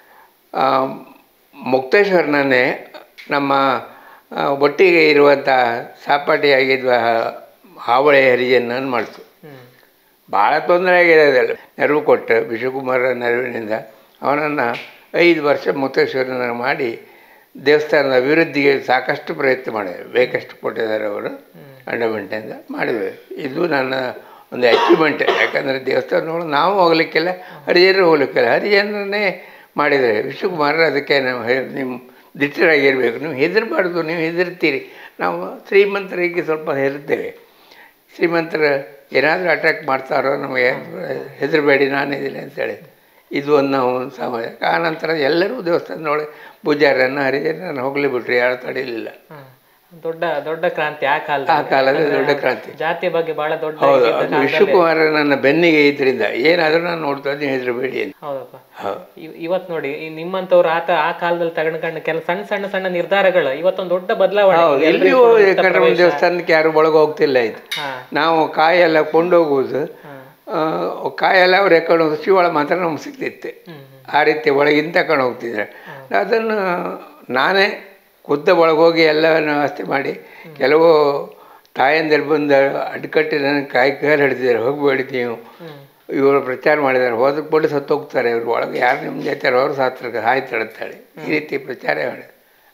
ಮುಕ್ತೇಶ್ವರನನ್ನೇ ನಮ್ಮ ಒಟ್ಟಿಗೆ ಇರುವಂಥ ಸಹಪಾಠಿಯಾಗಿದ್ದ ಹಾವಳಿ ಹರಿಜನನ್ನು ಮಾಡ್ತು. ಭಾಳ ತೊಂದರೆ ಆಗಿದೆ. ಅದೆಲ್ಲ ನೆರವು ಕೊಟ್ಟು ವಿಶ್ವಕುಮಾರ ನೆರವಿನಿಂದ ಅವನನ್ನು ಐದು ವರ್ಷ ಮುಕ್ತೇಶ್ವರನ ಮಾಡಿ ದೇವಸ್ಥಾನದ ಅಭಿವೃದ್ಧಿಗೆ ಸಾಕಷ್ಟು ಪ್ರಯತ್ನ ಮಾಡಿದ್ದಾರೆ. ಬೇಕಷ್ಟು ಕೊಟ್ಟಿದ್ದಾರೆ ಅವರು ಎಂಡೋಮೆಂಟಿಂದ ಮಾಡಿದ್ದೇವೆ. ಇದು ನನ್ನ ಒಂದು ಅಚೀವ್ಮೆಂಟ್. ಯಾಕಂದರೆ ದೇವಸ್ಥಾನಗಳು ನಾವು ಹೋಗಲಿಕ್ಕಿಲ್ಲ, ಹರಿಜನರು ಹೋಗ್ಲಿಕ್ಕಿಲ್ಲ. ಹರಿಜನರನ್ನೇ ಮಾಡಿದರೆ ವಿಶ್ವಕುಮಾರ ಅದಕ್ಕೆ ನಾವು ನಿಮ್ಮ ದಿಟ್ಟರಾಗಿರಬೇಕು, ನೀವು ಹೆದರಬಾರ್ದು, ನೀವು ಹೆದರ್ತೀರಿ. ನಾವು ಶ್ರೀಮಂತರಿಗೆ ಸ್ವಲ್ಪ ಹೆದರ್ತೇವೆ. ಶ್ರೀಮಂತರು ಏನಾದರೂ ಅಟ್ಯಾಕ್ ಮಾಡ್ತಾರೋ ನಮಗೆ ಹೆದರಬೇಡಿ, ನಾನಿದ್ದೀನಿ ಅಂತೇಳಿ. ಇದು ಒಂದು ನಾವು ಸಮಾಜ. ಆ ನಂತರ ಎಲ್ಲರೂ ದೇವಸ್ಥಾನದೊಳಗೆ ಪೂಜಾರನ್ನು ಹರಿಜನರನ್ನು ಹೋಗಲಿ ಬಿಟ್ರಿ, ಯಾರು ತಡೀಲಿಲ್ಲ. ದೊಡ್ಡ ದೊಡ್ಡ ಕ್ರಾಂತಿ ಆ ಕಾಲ ಆ ಕಾಲದ ದೊಡ್ಡ ಕ್ರಾಂತಿ. ಜಾತಿಯ ಬಗ್ಗೆ ಬಹಳ ದೊಡ್ಡ. ಹೌದು, ಅದು ವಿಶ್ವಕುಮಾರ ನನ್ನ ಬೆನ್ನಿಗೆ ಇದ್ರಿಂದ ಏನಾದರೂ ನಾನು ನೋಡ್ತಾ ಇದ್ದೀನಿ, ಹೆದರಬೇಡಿ ಅಂತ. ಹೌದಪ್ಪ. ಇವತ್ತು ನೋಡಿ ನಿಮ್ಮಂಥವ್ರು ಆತ ಆ ಕಾಲದಲ್ಲಿ ತಗೊಂಡ್ಕೊಂಡು ಕೆಲ ಸಣ್ಣ ಸಣ್ಣ ಸಣ್ಣ ನಿರ್ಧಾರಗಳು ಇವತ್ತೊಂದು ದೊಡ್ಡ ಬದಲಾವಣೆ. ಎಲ್ಲಿಯೂ ಕಟ್ಟಡ ದೇವಸ್ಥಾನಕ್ಕೆ ಯಾರು ಒಳಗೆ ಹೋಗ್ತಿಲ್ಲ ಇತ್ತು. ನಾವು ಕಾಯೆಲ್ಲ ಕೊಂಡೋಗುವುದು, ಕಾಯೆಲ್ಲ ಅವ್ರು ಎಕ್ಕೊಂಡು ಶಿವಳ ಮಾತ್ರ ನಮ್ಗೆ ಸಿಗ್ತಿತ್ತು. ಆ ರೀತಿ ಒಳಗಿಂದ ತಗೊಂಡು ಹೋಗ್ತಿದ್ರೆ ಅದನ್ನು ನಾನೇ ಖುದ್ದ ಒಳಗೋಗಿ ಎಲ್ಲವನ್ನು ವ್ಯವಸ್ಥೆ ಮಾಡಿ. ಕೆಲವು ತಾಯಂದಿರು ಬಂದು ಅಡ್ಕಟ್ಟಿ ನನಗೆ ಕಾಯಿ ಕೈಯಲ್ಲಿ ಹಿಡಿದಿದ್ದಾರೆ, ಹೋಗಬೇಡಿ ನೀವು, ಇವರು ಪ್ರಚಾರ ಮಾಡಿದ್ದಾರೆ, ಹೋದ ಕೂಡಲೇ ಸತ್ತು ಹೋಗ್ತಾರೆ ಇವರು, ಒಳಗೆ ಯಾರು ನಿಮ್ಮ ಜೊತೆ ಅವರು ಸಾತ್ರ ಸಾಯ್ತಾಳಂತಾಳೆ. ಈ ರೀತಿ ಪ್ರಚಾರ ಮಾಡಿ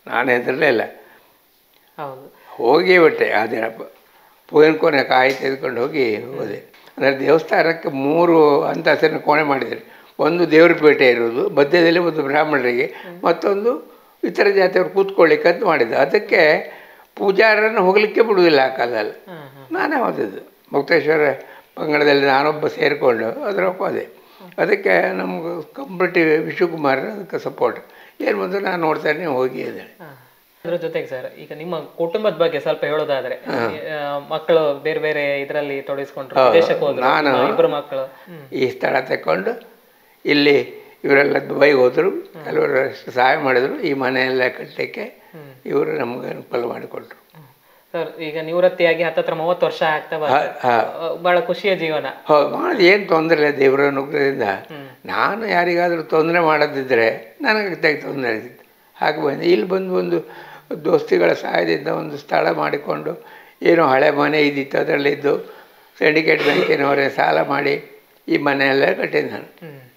ನಾನು ಹೆದರಲೇ ಇಲ್ಲ, ಹೌದು ಹೋಗಿ ಬಿಟ್ಟೆ ಆ ದಿನ ಪೂವಿನ ಕೋಣೆ ಕಾಯಿ ತೆಗೆದುಕೊಂಡು ಹೋಗಿ ಹೋದೆ. ಅಂದರೆ ದೇವಸ್ಥಾನಕ್ಕೆ ಮೂರು ಅಂತಸ್ತಿನ ಕೋಣೆ ಮಾಡಿದ್ದಾರೆ. ಒಂದು ದೇವ್ರ ಪೇಟೆ ಇರೋದು, ಮಧ್ಯದಲ್ಲಿ ಒಂದು ಬ್ರಾಹ್ಮಣರಿಗೆ, ಮತ್ತೊಂದು ಇತರ ಜಾತಿಯವರು ಕೂತ್ಕೊಳ್ಳಿಕ್ಕೆ ಅಂತ ಮಾಡಿದ್ದು. ಅದಕ್ಕೆ ಪೂಜಾರನ್ನು ಹೋಗಲಿಕ್ಕೆ ಬಿಡುವುದಿಲ್ಲ ಆ ಕಾಲದಲ್ಲಿ. ನಾನೇ ಹೋದದ್ದು ಮುಕ್ತೇಶ್ವರ ಪಂಗಡದಲ್ಲಿ ನಾನೊಬ್ಬ ಸೇರಿಕೊಂಡು ಅದರ ಹೋದೆ. ಅದಕ್ಕೆ ನಮ್ಗೆ ಕಂಪ್ಲೀಟ್ ವಿಶ್ವಕುಮಾರ್ ಅದಕ್ಕೆ ಸಪೋರ್ಟ್ ಏನು ಬಂದು ನಾನು ನೋಡ್ತಾನೆ ಹೋಗಿ ಇದ್ದೇನೆ. ಅದ್ರ ಜೊತೆಗೆ ಸರ್, ಈಗ ನಿಮ್ಮ ಕುಟುಂಬದ ಬಗ್ಗೆ ಸ್ವಲ್ಪ ಹೇಳೋದಾದ್ರೆ, ಮಕ್ಕಳು ಬೇರೆ ಬೇರೆ ಇದರಲ್ಲಿ ತೊಡಗಿಸ್ಕೊಂಡ್ರು, ವಿದೇಶಕ್ಕೆ ಹೋದ್ರು, ನಾನು ಇಬ್ಬರು ಮಕ್ಕಳು ಈ ಸ್ಥಳ ತಗೊಂಡು ಇಲ್ಲಿ ಇವರೆಲ್ಲ ದುಬೈಗೆ ಹೋದರು, ಕೆಲವರು ಸಹಾಯ ಮಾಡಿದ್ರು. ಈ ಮನೆಯೆಲ್ಲ ಕಟ್ಟಲಿಕ್ಕೆ ಇವರು ನಮ್ಗೆ ಅನುಕೂಲ ಮಾಡಿಕೊಟ್ರು. ಸರ್ ಈಗ ನಿವೃತ್ತಿಯಾಗಿ ಹತ್ತತ್ರ ಮೂವತ್ತು ವರ್ಷ ಆಗ್ತಾ ಬಹಳ ಖುಷಿಯ ಜೀವನ. ಹೌದು, ಮಾಡೋದು ಏನು ತೊಂದರೆ ಇಲ್ಲ ದೇವರ ಅನುಗ್ರಹದಿಂದ. ನಾನು ಯಾರಿಗಾದರೂ ತೊಂದರೆ ಮಾಡೋದಿದ್ದರೆ ನನಗೆ ತೆಗೆ ತೊಂದರೆ ಇದ್ದಿತ್ತು. ಹಾಗೆ ಬಂದು ಇಲ್ಲಿ ಬಂದು ಒಂದು ದೋಸ್ತಿಗಳ ಸಹಾಯದಿಂದ ಒಂದು ಸ್ಥಳ ಮಾಡಿಕೊಂಡು, ಏನೋ ಹಳೆ ಮನೆ ಇದ್ದಿತ್ತು ಅದರಲ್ಲಿದ್ದು ಸಿಂಡಿಕೇಟ್ ಬ್ಯಾಂಕಿನವರೇ ಸಾಲ ಮಾಡಿ ಈ ಮನೆಯೆಲ್ಲ ಕಟ್ಟಿದ್ದು ನಾನು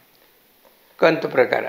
ಕಂತು ಪ್ರಕಾರ.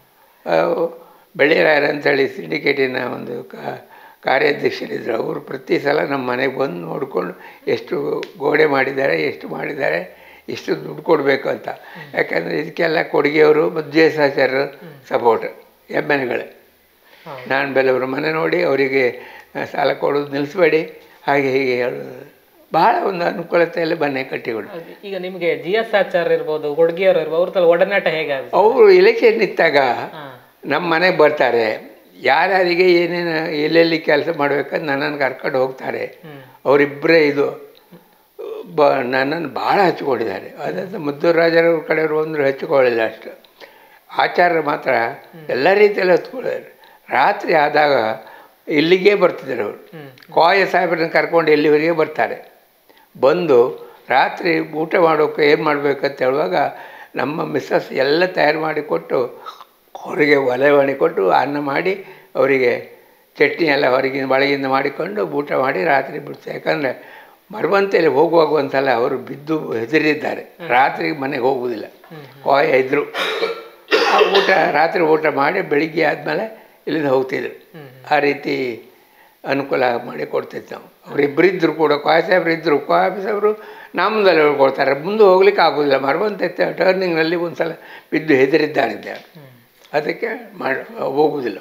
ಬೆಳ್ಳಿರಾಯರ್ ಅಂತೇಳಿ ಸಿಂಡಿಕೇಟಿನ ಒಂದು ಕಾರ್ಯಾಧ್ಯಕ್ಷರಿದ್ದರು. ಅವರು ಪ್ರತಿ ಸಲ ನಮ್ಮ ಮನೆಗೆ ಬಂದು ನೋಡಿಕೊಂಡು ಎಷ್ಟು ಗೋಡೆ ಮಾಡಿದ್ದಾರೆ, ಎಷ್ಟು ಮಾಡಿದ್ದಾರೆ, ಎಷ್ಟು ದುಡ್ಡು ಕೊಡಬೇಕು ಅಂತ. ಯಾಕಂದರೆ ಇದಕ್ಕೆಲ್ಲ ಕೊಡುಗೆಯವರು ಮಧ್ಯ ಸಹಚಾರ ಸಪೋರ್ಟ್ ಎಮ್ ಎನ್ ಗಳೇ. ನಾನು ಬೆಲೆಯವರು ಮನೆ ನೋಡಿ ಅವರಿಗೆ ಸಾಲ ಕೊಡೋದು ನಿಲ್ಲಿಸಬೇಡಿ ಹಾಗೆ ಹೀಗೆ ಹೇಳೋದು. ಬಹಳ ಒಂದು ಅನುಕೂಲತೆಯಲ್ಲಿ ಮನೆ ಕಟ್ಟಿಕೊಂಡು. ಈಗ ನಿಮಗೆ ಜಿ ಎಸ್ ಆಚಾರ್ಯ ಇರ್ಬೋದು, ಹುಡುಗಿಯವರು ಇರ್ಬೋದು, ಅವ್ರ ಒಡನಾಟ ಹೇಗೆ? ಅವರು ಇಲೆಕ್ಷನ್ ನಿಂತಾಗ ನಮ್ಮ ಮನೆಗೆ ಬರ್ತಾರೆ, ಯಾರ್ಯಾರಿಗೆ ಏನೇನು ಎಲ್ಲೆಲ್ಲಿ ಕೆಲಸ ಮಾಡ್ಬೇಕಂತ ನನ್ನನ್ನು ಕರ್ಕೊಂಡು ಹೋಗ್ತಾರೆ. ಅವರಿಬ್ಬರೇ ಇದು ಬ ನನ್ನನ್ನು ಭಾಳ ಹಚ್ಕೊಂಡಿದ್ದಾರೆ. ಅದಂತ ಮುದ್ದುರಾಜರವ್ರ ಕಡೆಯವರು ಒಂದು ಹಚ್ಕೊಳ್ಳಿಲ್ಲ ಅಷ್ಟು. ಆಚಾರ್ಯರು ಮಾತ್ರ ಎಲ್ಲ ರೀತಿಯಲ್ಲಿ ಹಚ್ಕೊಳ್ಳಿದ್ದಾರೆ. ರಾತ್ರಿ ಆದಾಗ ಇಲ್ಲಿಗೆ ಬರ್ತಿದ್ದಾರೆ ಅವರು. ಕೋಯ ಸಾಹೇಬ್ರನ್ನ ಕರ್ಕೊಂಡು ಎಲ್ಲಿವರೆಗೆ ಬರ್ತಾರೆ. ಬಂದು ರಾತ್ರಿ ಊಟ ಮಾಡೋಕ್ಕೆ ಏನು ಮಾಡಬೇಕಂತ ಹೇಳುವಾಗ ನಮ್ಮ ಮಿಸ್ಸಸ್ ಎಲ್ಲ ತಯಾರು ಮಾಡಿಕೊಟ್ಟು ಅವರಿಗೆ ಒಲೆ ಮಾಡಿಕೊಟ್ಟು ಅನ್ನ ಮಾಡಿ ಅವರಿಗೆ ಚಟ್ನಿ ಎಲ್ಲ ಹೊರಗಿನ ಒಳಗಿಂದ ಮಾಡಿಕೊಂಡು ಊಟ ಮಾಡಿ ರಾತ್ರಿ ಬಿಡ್ತಾರೆ. ಯಾಕಂದರೆ ಮರವಂತೆಯಲ್ಲಿ ಹೋಗುವಾಗ ಒಂದ್ಸಲ ಅವರು ಬಿದ್ದು ಹೆದರಿದ್ದಾರೆ, ರಾತ್ರಿ ಮನೆಗೆ ಹೋಗುವುದಿಲ್ಲ. ಕೋಯ ಇದ್ದರು. ಆ ಊಟ ರಾತ್ರಿ ಊಟ ಮಾಡಿ ಬೆಳಿಗ್ಗೆ ಆದಮೇಲೆ ಇಲ್ಲಿಂದ ಹೋಗ್ತಿದ್ರು. ಆ ರೀತಿ ಅನುಕೂಲ ಮಾಡಿ ಕೊಡ್ತಿತ್ತು ನಾವು. ಅವರಿಬ್ಬರಿದ್ದರು ಕೂಡ, ಕೋಯ ಸಾಹೇಬ್ರು ಇದ್ದರು. ಕೋಯ ಸಾಹೇಬರು ನಾಮದಲ್ಲಿ ಹೇಳ್ಕೊಡ್ತಾರೆ, ಮುಂದೆ ಹೋಗ್ಲಿಕ್ಕೆ ಆಗೋದಿಲ್ಲ. ಮರವಂತೆ ಟರ್ನಿಂಗ್ನಲ್ಲಿ ಒಂದು ಸಲ ಬಿದ್ದು ಹೆದರಿದ್ದಾರಿದ್ದೆ, ಅದಕ್ಕೆ ಮಾಡಿ ಹೋಗುವುದಿಲ್ಲ.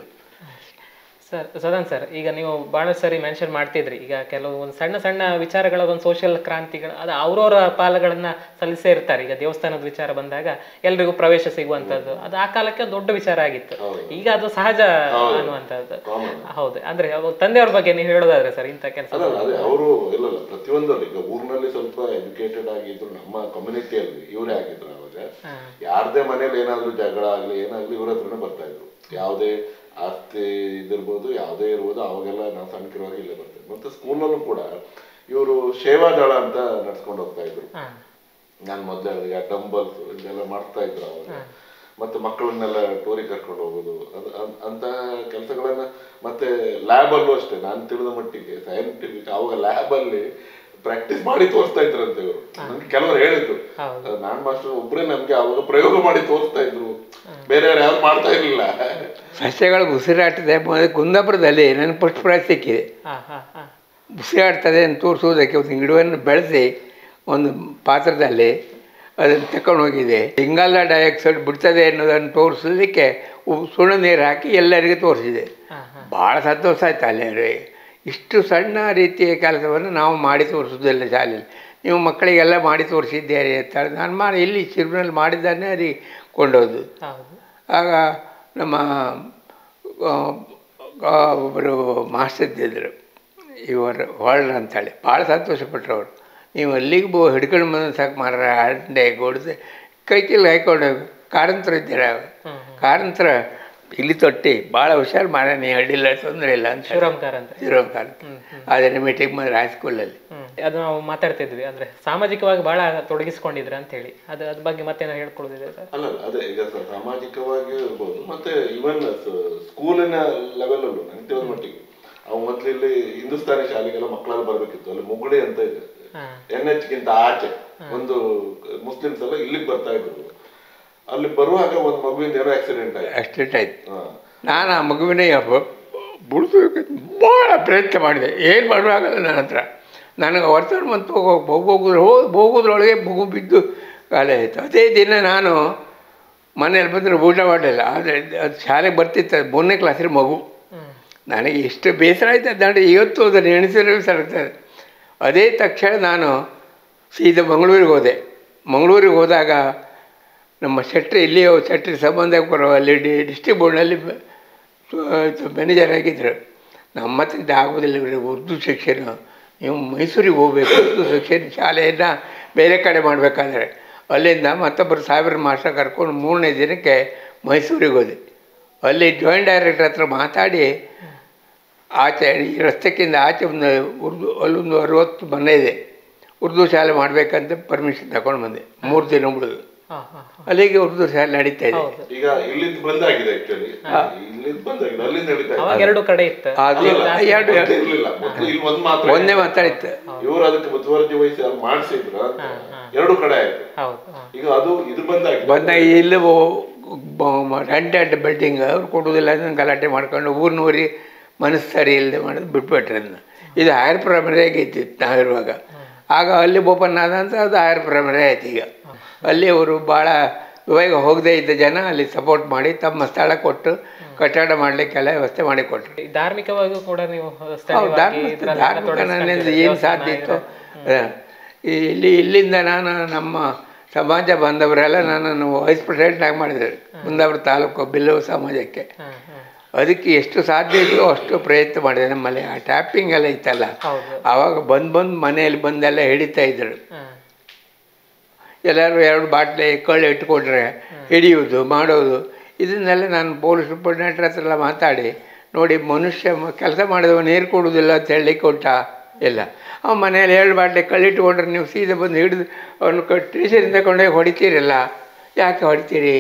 ಸರ್ ಸದನ್ ಸರ್, ಈಗ ನೀವು ಭಾಳ ಸರಿ ಮೆನ್ಷನ್ ಮಾಡ್ತಿದ್ರಿ, ಈಗ ಕೆಲವು ಒಂದು ಸಣ್ಣ ಸಣ್ಣ ವಿಚಾರಗಳ ಒಂದು ಸೋಷಿಯಲ್ ಕ್ರಾಂತಿಗಳು ಅದು ಅವ್ರವ್ರ ಪಾಲುಗಳನ್ನು ಸಲ್ಲಿಸೇ ಇರ್ತಾರೆ. ಈಗ ದೇವಸ್ಥಾನದ ವಿಚಾರ ಬಂದಾಗ ಎಲ್ರಿಗೂ ಪ್ರವೇಶ ಸಿಗುವಂಥದ್ದು ಅದು ಆ ಕಾಲಕ್ಕೆ ದೊಡ್ಡ ವಿಚಾರ ಆಗಿತ್ತು. ಈಗ ಅದು ಸಹಜ ಅನ್ನುವಂಥದ್ದು. ಹೌದು, ಅಂದ್ರೆ ತಂದೆಯವ್ರ ಬಗ್ಗೆ ನೀವು ಹೇಳೋದಾದ್ರೆ ಸರ್, ಇಂಥ ಕೆಲಸ ಅವರು ಇಲ್ಲ ಪ್ರತಿಯೊಂದರಲ್ಲಿ ಈಗ ಊರಿನಲ್ಲಿ ಸ್ವಲ್ಪ ಎಜುಕೇಟೆಡ್ ಆಗಿದ್ರು, ನಮ್ಮ ಕಮ್ಯುನಿಟಿಯಲ್ಲಿ ಇವರೇ ಆಗಿದ್ರು. ಅವಾಗ ಯಾರದೇ ಮನೇಲಿ ಏನಾದ್ರು ಜಗಳ ಆಗಲಿ ಏನಾಗಲಿ ಇವ್ರ ಹತ್ರನೇ ಬರ್ತಾ ಇದ್ರು. ಯಾವುದೇ ಆಸ್ತಿ ಇದಿರ್ಬೋದು, ಯಾವುದೇ ಇರ್ಬೋದು, ಅವಾಗೆಲ್ಲ ನಾವು ಸಣ್ಣಕಿರುವಾಗ ಇಲ್ಲೇ ಬರ್ತೇವೆ. ಮತ್ತೆ ಸ್ಕೂಲಲ್ಲೂ ಕೂಡ ಇವರು ಸೇವಾದಳ ಅಂತ ನಡ್ಸ್ಕೊಂಡು ಹೋಗ್ತಾ ಇದ್ರು. ನಾನು ಮೊದಲೇ ಈಗ ಡಂಬಲ್ಸ್ ಇದೆಲ್ಲ ಮಾಡ್ತಾ ಇದ್ರು ಅವಾಗ. ಮತ್ತೆ ಮಕ್ಕಳನ್ನೆಲ್ಲ ಟೂರಿಗೆ ಕರ್ಕೊಂಡು ಹೋಗೋದು, ಅದು ಅಂತ ಕೆಲಸಗಳನ್ನ. ಮತ್ತೆ ಲ್ಯಾಬಲ್ಲೂ ಅಷ್ಟೇ, ನಾನು ತಿಳಿದ ಮಟ್ಟಿಗೆ ಸೈಂಟಿಫಿಕ್ ಅವಾಗ ಲ್ಯಾಬಲ್ಲಿ ಪ್ರಾಕ್ಟೀಸ್ ಮಾಡಿ ತೋರಿಸ್ತಾ ಇದ್ರಂತೆ ಇವರು. ನನ್ಗೆ ಕೆಲವರು ಹೇಳಿದ್ರು, ನಾನ್ ಮಾಸ್ಟರ್ ಒಬ್ಬರೇ ನಮ್ಗೆ ಅವಾಗ ಪ್ರಯೋಗ ಮಾಡಿ ತೋರಿಸ್ತಾ ಇದ್ರು, ಬೇರೆಯವ್ರು ಯಾರು ಮಾಡ್ತಾ ಇರ್ಲಿಲ್ಲ. ಸಸ್ಯಗಳು ಉಸಿರಾಟದೆ ಕುಂದಾಪುರದಲ್ಲಿ ನನ್ನ ಫಸ್ಟ್ ಪ್ರೈಸ್ ಸಿಕ್ಕಿದೆ. ಉಸಿರಾಡ್ತದೆ ಅಂತ ತೋರಿಸುವುದಕ್ಕೆ ಒಂದು ಗಿಡವನ್ನು ಬೆಳೆಸಿ ಒಂದು ಪಾತ್ರದಲ್ಲಿ ಅದನ್ನು ತಕೊಂಡು ಹೋಗಿದೆ. ಇಂಗಾಲ ಡೈಆಕ್ಸೈಡ್ ಬಿಡ್ತದೆ ಅನ್ನೋದನ್ನು ತೋರಿಸಲಿಕ್ಕೆ ಸುಣ್ಣ ನೀರು ಹಾಕಿ ಎಲ್ಲರಿಗೂ ತೋರಿಸಿದೆ. ಭಾಳ ಸಂತೋಷ ಆಯ್ತು ಅಲ್ಲಿ. ಇಷ್ಟು ಸಣ್ಣ ರೀತಿಯ ಕೆಲಸವನ್ನು ನಾವು ಮಾಡಿ ತೋರಿಸೋದಿಲ್ಲ ಶಾಲೆಯಲ್ಲಿ. ನೀವು ಮಕ್ಕಳಿಗೆಲ್ಲ ಮಾಡಿ ತೋರಿಸಿದ್ದೀರಿ ಅಂತ ಹೇಳಿ ನಾನು ಮಾಡಿ ಇಲ್ಲಿ ಚಿರುನಲ್ಲಿ ಮಾಡಿದ್ದಾನೆ ಅಲ್ಲಿ ಕೊಂಡೋದು. ಆಗ ನಮ್ಮ ಒಬ್ಬರು ಮಾಸ್ಟರ್ ಇದ್ದಿದ್ದರು, ಇವರು ಹೊಳ್ಳ ಅಂತೇಳಿ, ಭಾಳ ಸಂತೋಷಪಟ್ಟರು ಅವರು. ನೀವು ಅಲ್ಲಿಗೆ ಬೋ ಹಿಡ್ಕೊಂಡು ಬಂದು ಸಾಕು ಮಾರ ಅಂಡೆ ಗೋಡಿದೆ ಕೈ ಚೀಲ ಹಾಕ್ಕೊಂಡು ಕಾರಂತರ ಇದ್ದೀರ. ಕಾರಂತರ ಇಲ್ಲಿ ತೊಟ್ಟಿ ಭಾಳ ಹುಷಾರು ಮಾರ, ನೀ ಅಡ್ಡಿಲ್ಲ ತೊಂದರೆ ಇಲ್ಲ ಅಂತ ಶಿವರಾಮ್ ಕಾರಂತ. ಶಿವರಾಮ್ ಕಾರಂತ ಅದೇ ಮೀಟಿಂಗ್ ಮಾಡಿದ್ರೆ ಹೈಸ್ಕೂಲಲ್ಲಿ. ಅದು ನಾವು ಮಾತಾಡ್ತಿದ್ವಿ, ಅಂದ್ರೆ ಸಾಮಾಜಿಕವಾಗಿ ಬಹಳ ತೊಡಗಿಸ್ಕೊಂಡಿದ್ರೆ ಅಂತ ಹೇಳಿ, ಅದು ಅದ್ರ ಬಗ್ಗೆ ಮತ್ತೇನೋ ಹೇಳ್ಕೊಳ್ಳೋದಿದೆ ಸರ್? ಅಲ್ಲ ಅದೇ ಈಗ ಸಾಮಾಜಿಕವಾಗಿ ಇರ್ಬೋದು, ಮತ್ತೆ ಇವನ್ ಸ್ಕೂಲಿನ ಲೆವೆಲಲ್ಲೂ ನನಗೆ ತಿಳಿದ ಮಟ್ಟಿಗೆ ಅವು ಮೊದಲು ಇಲ್ಲಿ ಹಿಂದೂಸ್ತಾನಿ ಶಾಲೆಗೆಲ್ಲ ಮಕ್ಕಳೆಲ್ಲ ಬರ್ಬೇಕಿತ್ತು. ಅಲ್ಲಿ ಮುಗುಳಿ ಅಂತ ಇದೆ, ಎನ್ ಎಚ್ ಗಿಂತ ಆಚೆ ಒಂದು ಮುಸ್ಲಿಮ್ಸ್ ಎಲ್ಲ ಇಲ್ಲಿಗೆ ಬರ್ತಾ ಇದ್ರು. ಅಲ್ಲಿ ಬರುವಾಗ ಒಂದು ಮಗುವಿನ ಏನೋ ಆಕ್ಸಿಡೆಂಟ್ ಆಯ್ತು. ಆಕ್ಸಿಡೆಂಟ್ ಆಯ್ತು. ನಾನು ಆ ಮಗುವಿನ ಬಿಡಿಸ್ಬೇಕಂತ ಭಾಳ ಪ್ರಯತ್ನ ಮಾಡಿದೆ. ಏನು ಮಾಡೋಕ್ಕಾಗಲ್ಲ ನನ್ನ ಹತ್ರ. ನನಗೆ ವರ್ತಮಾನ ಮತ್ತು ಹೋಗೋದ್ರ ಹೋಗಿ ಹೋಗೋದ್ರೊಳಗೆ ಮಗು ಬಿದ್ದು ಕಾಲ ಆಯಿತು. ಅದೇ ದಿನ ನಾನು ಮನೇಲಿ ಬಂದರೆ ಊಟ ಮಾಡಲಿಲ್ಲ. ಆದರೆ ಅದು ಶಾಲೆಗೆ ಬರ್ತಿತ್ತು, ಮೂರನೇ ಕ್ಲಾಸಿನ ಮಗು. ನನಗೆ ಎಷ್ಟು ಬೇಸರ ಆಯ್ತು ಅದಂದ್ರೆ ಇವತ್ತು ಅದನ್ನು ಎಣಿಸಿದ್ರೆ ಸರಗ್ತದೆ. ಅದೇ ತಕ್ಷಣ ನಾನು ಸೀದಾ ಮಂಗಳೂರಿಗೆ ಹೋದೆ. ಮಂಗಳೂರಿಗೆ ಹೋದಾಗ ನಮ್ಮ ಶೆಟ್ರಿ ಇಲ್ಲಿಯೋ ಶೆಟ್ರಿ ಸಂಬಂಧ ಬರೋ ಅಲ್ಲಿ ಡಿ ಡಿಸ್ಟ್ರಿಕ್ಟ್ ಬೋರ್ಡ್ನಲ್ಲಿ ಮ್ಯಾನೇಜರ್ ಆಗಿದ್ದರು. ನಮ್ಮ ಹತ್ರ ಇದು ಆಗೋದಿಲ್ಲ, ಉರ್ದು ಸೆಕ್ಷನ್, ನೀವು ಮೈಸೂರಿಗೆ ಹೋಗಬೇಕು, ಉರ್ದು ಸೆಕ್ಷನ್ ಶಾಲೆಯನ್ನು ಬೇರೆ ಕಡೆ ಮಾಡಬೇಕಾದ್ರೆ. ಅಲ್ಲಿಂದ ಮತ್ತೊಬ್ಬರು ಸಾಹೇಬ್ರ ಮಾಸ್ಟರ್ ಕರ್ಕೊಂಡು ಮೂರನೇ ದಿನಕ್ಕೆ ಮೈಸೂರಿಗೆ ಹೋದೆ. ಅಲ್ಲಿ ಜಾಯಿಂಟ್ ಡೈರೆಕ್ಟರ್ ಹತ್ರ ಮಾತಾಡಿ ಆಚೆ ಈ ರಸ್ತೆಕ್ಕಿಂತ ಆಚೆ ಒಂದು ಉರ್ದು ಅಲ್ಲೊಂದು ಅರವತ್ತು ಮನೆ ಇದೆ, ಉರ್ದು ಶಾಲೆ ಮಾಡಬೇಕಂತ ಪರ್ಮಿಷನ್ ತಗೊಂಡು ಬಂದೆ. ಮೂರು ದಿನ ಬಿಡೋದು ಅಲ್ಲಿಗೆ ಉರ್ದು ಶಾಲೆ ನಡೀತಾ ಇದೆ. ಈಗ ಇಲ್ಲಿಂದ ಬಂದಾಗಿದೆ ಆಕ್ಚುಲಿ, ಇಲ್ಲಿಂದ ಬಂದಾಗಿದೆ, ಅಲ್ಲಿಂದ ನಡೀತಾ ಇದೆ. ಎರಡು ಕಡೆ ಇತ್ತು, ಅದು ಎರಡು ಇರ್ಲಿಲ್ಲ ಮೊದಲು, ಇಲ್ಲಿ ಒಂದು ಮಾತ್ರ ಒಂದೇ ಮಾತಾಡಿತ್ತು. ಇವರು ಅದಕ್ಕೆ ಮುತುವರ್ಜಿ ವಹಿಸಿ ಅಲ್ಲಿ ಮಾಡಿಸಿದ್ರು, ಎರಡು ಕಡೆ ಆಯ್ತು. ಈಗ ಅದು ಇದು ಬಂದಾಗಿದೆ. ಬಂದಾಗ ಇಲ್ಲಿ ರೆಂಟ್ ಅಂಡ್ ಬಿಲ್ಡಿಂಗ್ ಅವ್ರು ಕೊಡೋದಿಲ್ಲ, ಅದನ್ನು ಗಲಾಟೆ ಮಾಡ್ಕೊಂಡು ಊರಿನೂರಿ ಮನಸ್ಸು ಸರಿ ಇಲ್ಲದೆ ಮಾಡೋದು ಬಿಟ್ಬಿಟ್ರೆ ಅದನ್ನು. ಇದು ಹೈಯರ್ ಪ್ರೈಮರಿ ಆಗಿತ್ತಿತ್ತು ನಾವಿರುವಾಗ. ಆಗ ಅಲ್ಲಿ ಓಪನ್ ಆದಂತ ಅದು ಹೈಯರ್ ಪ್ರೈಮರಿ ಆಯ್ತು. ಈಗ ಅಲ್ಲಿ ಅವರು ಭಾಳ ಇವಾಗ ಹೋಗದೇ ಇದ್ದ ಜನ ಅಲ್ಲಿ ಸಪೋರ್ಟ್ ಮಾಡಿ ತಮ್ಮ ಸ್ಥಳ ಕೊಟ್ಟು ಕಟ್ಟಡ ಮಾಡಲಿಕ್ಕೆಲ್ಲ ವ್ಯವಸ್ಥೆ ಮಾಡಿಕೊಟ್ರು. ಧಾರ್ಮಿಕವಾಗಿಯೂ ಕೂಡ ನೀವು ಧಾರ್ಮಿಕ ಧಾರ್ಮಿಕ ನನ್ನಿಂದ ಏನು ಸಾಧ್ಯ ಇತ್ತು. ಇಲ್ಲಿ ಇಲ್ಲಿಂದ ನಾನು ನಮ್ಮ ಸಮಾಜ ಬಾಂಧವರೆಲ್ಲ ನನ್ನನ್ನು ವೈಸ್ ಪ್ರೆಸಿಡೆಂಟ್ನಾಗಿ ಮಾಡಿದ್ದಾರೆ ಕುಂದಾಪುರ ತಾಲೂಕು ಬಿಲ್ಲವ ಸಮಾಜಕ್ಕೆ. ಅದಕ್ಕೆ ಎಷ್ಟು ಸಾಧ್ಯ ಇದೆಯೋ ಅಷ್ಟು ಪ್ರಯತ್ನ ಮಾಡಿದೆ. ನಮ್ಮಲ್ಲಿ ಆ ಟ್ಯಾಪಿಂಗ್ ಎಲ್ಲ ಇತ್ತಲ್ಲ, ಆವಾಗ ಬಂದು ಬಂದು ಮನೆಯಲ್ಲಿ ಬಂದೆಲ್ಲ ಹಿಡಿತಾ ಇದ್ರು. ಎಲ್ಲರೂ ಎರಡು ಬಾಟ್ಲಿ ಕಳ್ಳು ಇಟ್ಕೊಂಡ್ರೆ ಹಿಡಿಯೋದು ಮಾಡೋದು, ಇದನ್ನೆಲ್ಲ ನಾನು ಪೊಲೀಸ್ ಸೂಪರ್ಡೆಂಟ್ರ ಹತ್ರ ಎಲ್ಲ ಮಾತಾಡಿ ನೋಡಿ, ಮನುಷ್ಯ ಕೆಲಸ ಮಾಡಿದವ ನೀರು ಕೊಡೋದಿಲ್ಲ ಅಂತ ಹೇಳಿ ಕೊಟ್ಟ ಇಲ್ಲ. ಅವ ಮನೇಲಿ ಎರಡು ಬಾಟ್ಲಿ ಕಳ್ಳಿಟ್ಕೊಂಡ್ರೆ ನೀವು ಸೀದಾ ಬಂದು ಹಿಡಿದು ಅವನು ಟ್ಯೂಷನ್ ತಗೊಂಡೋಗಿ ಹೊಡಿತೀರಲ್ಲ, ಯಾಕೆ ಹೊಡಿತೀರಿ?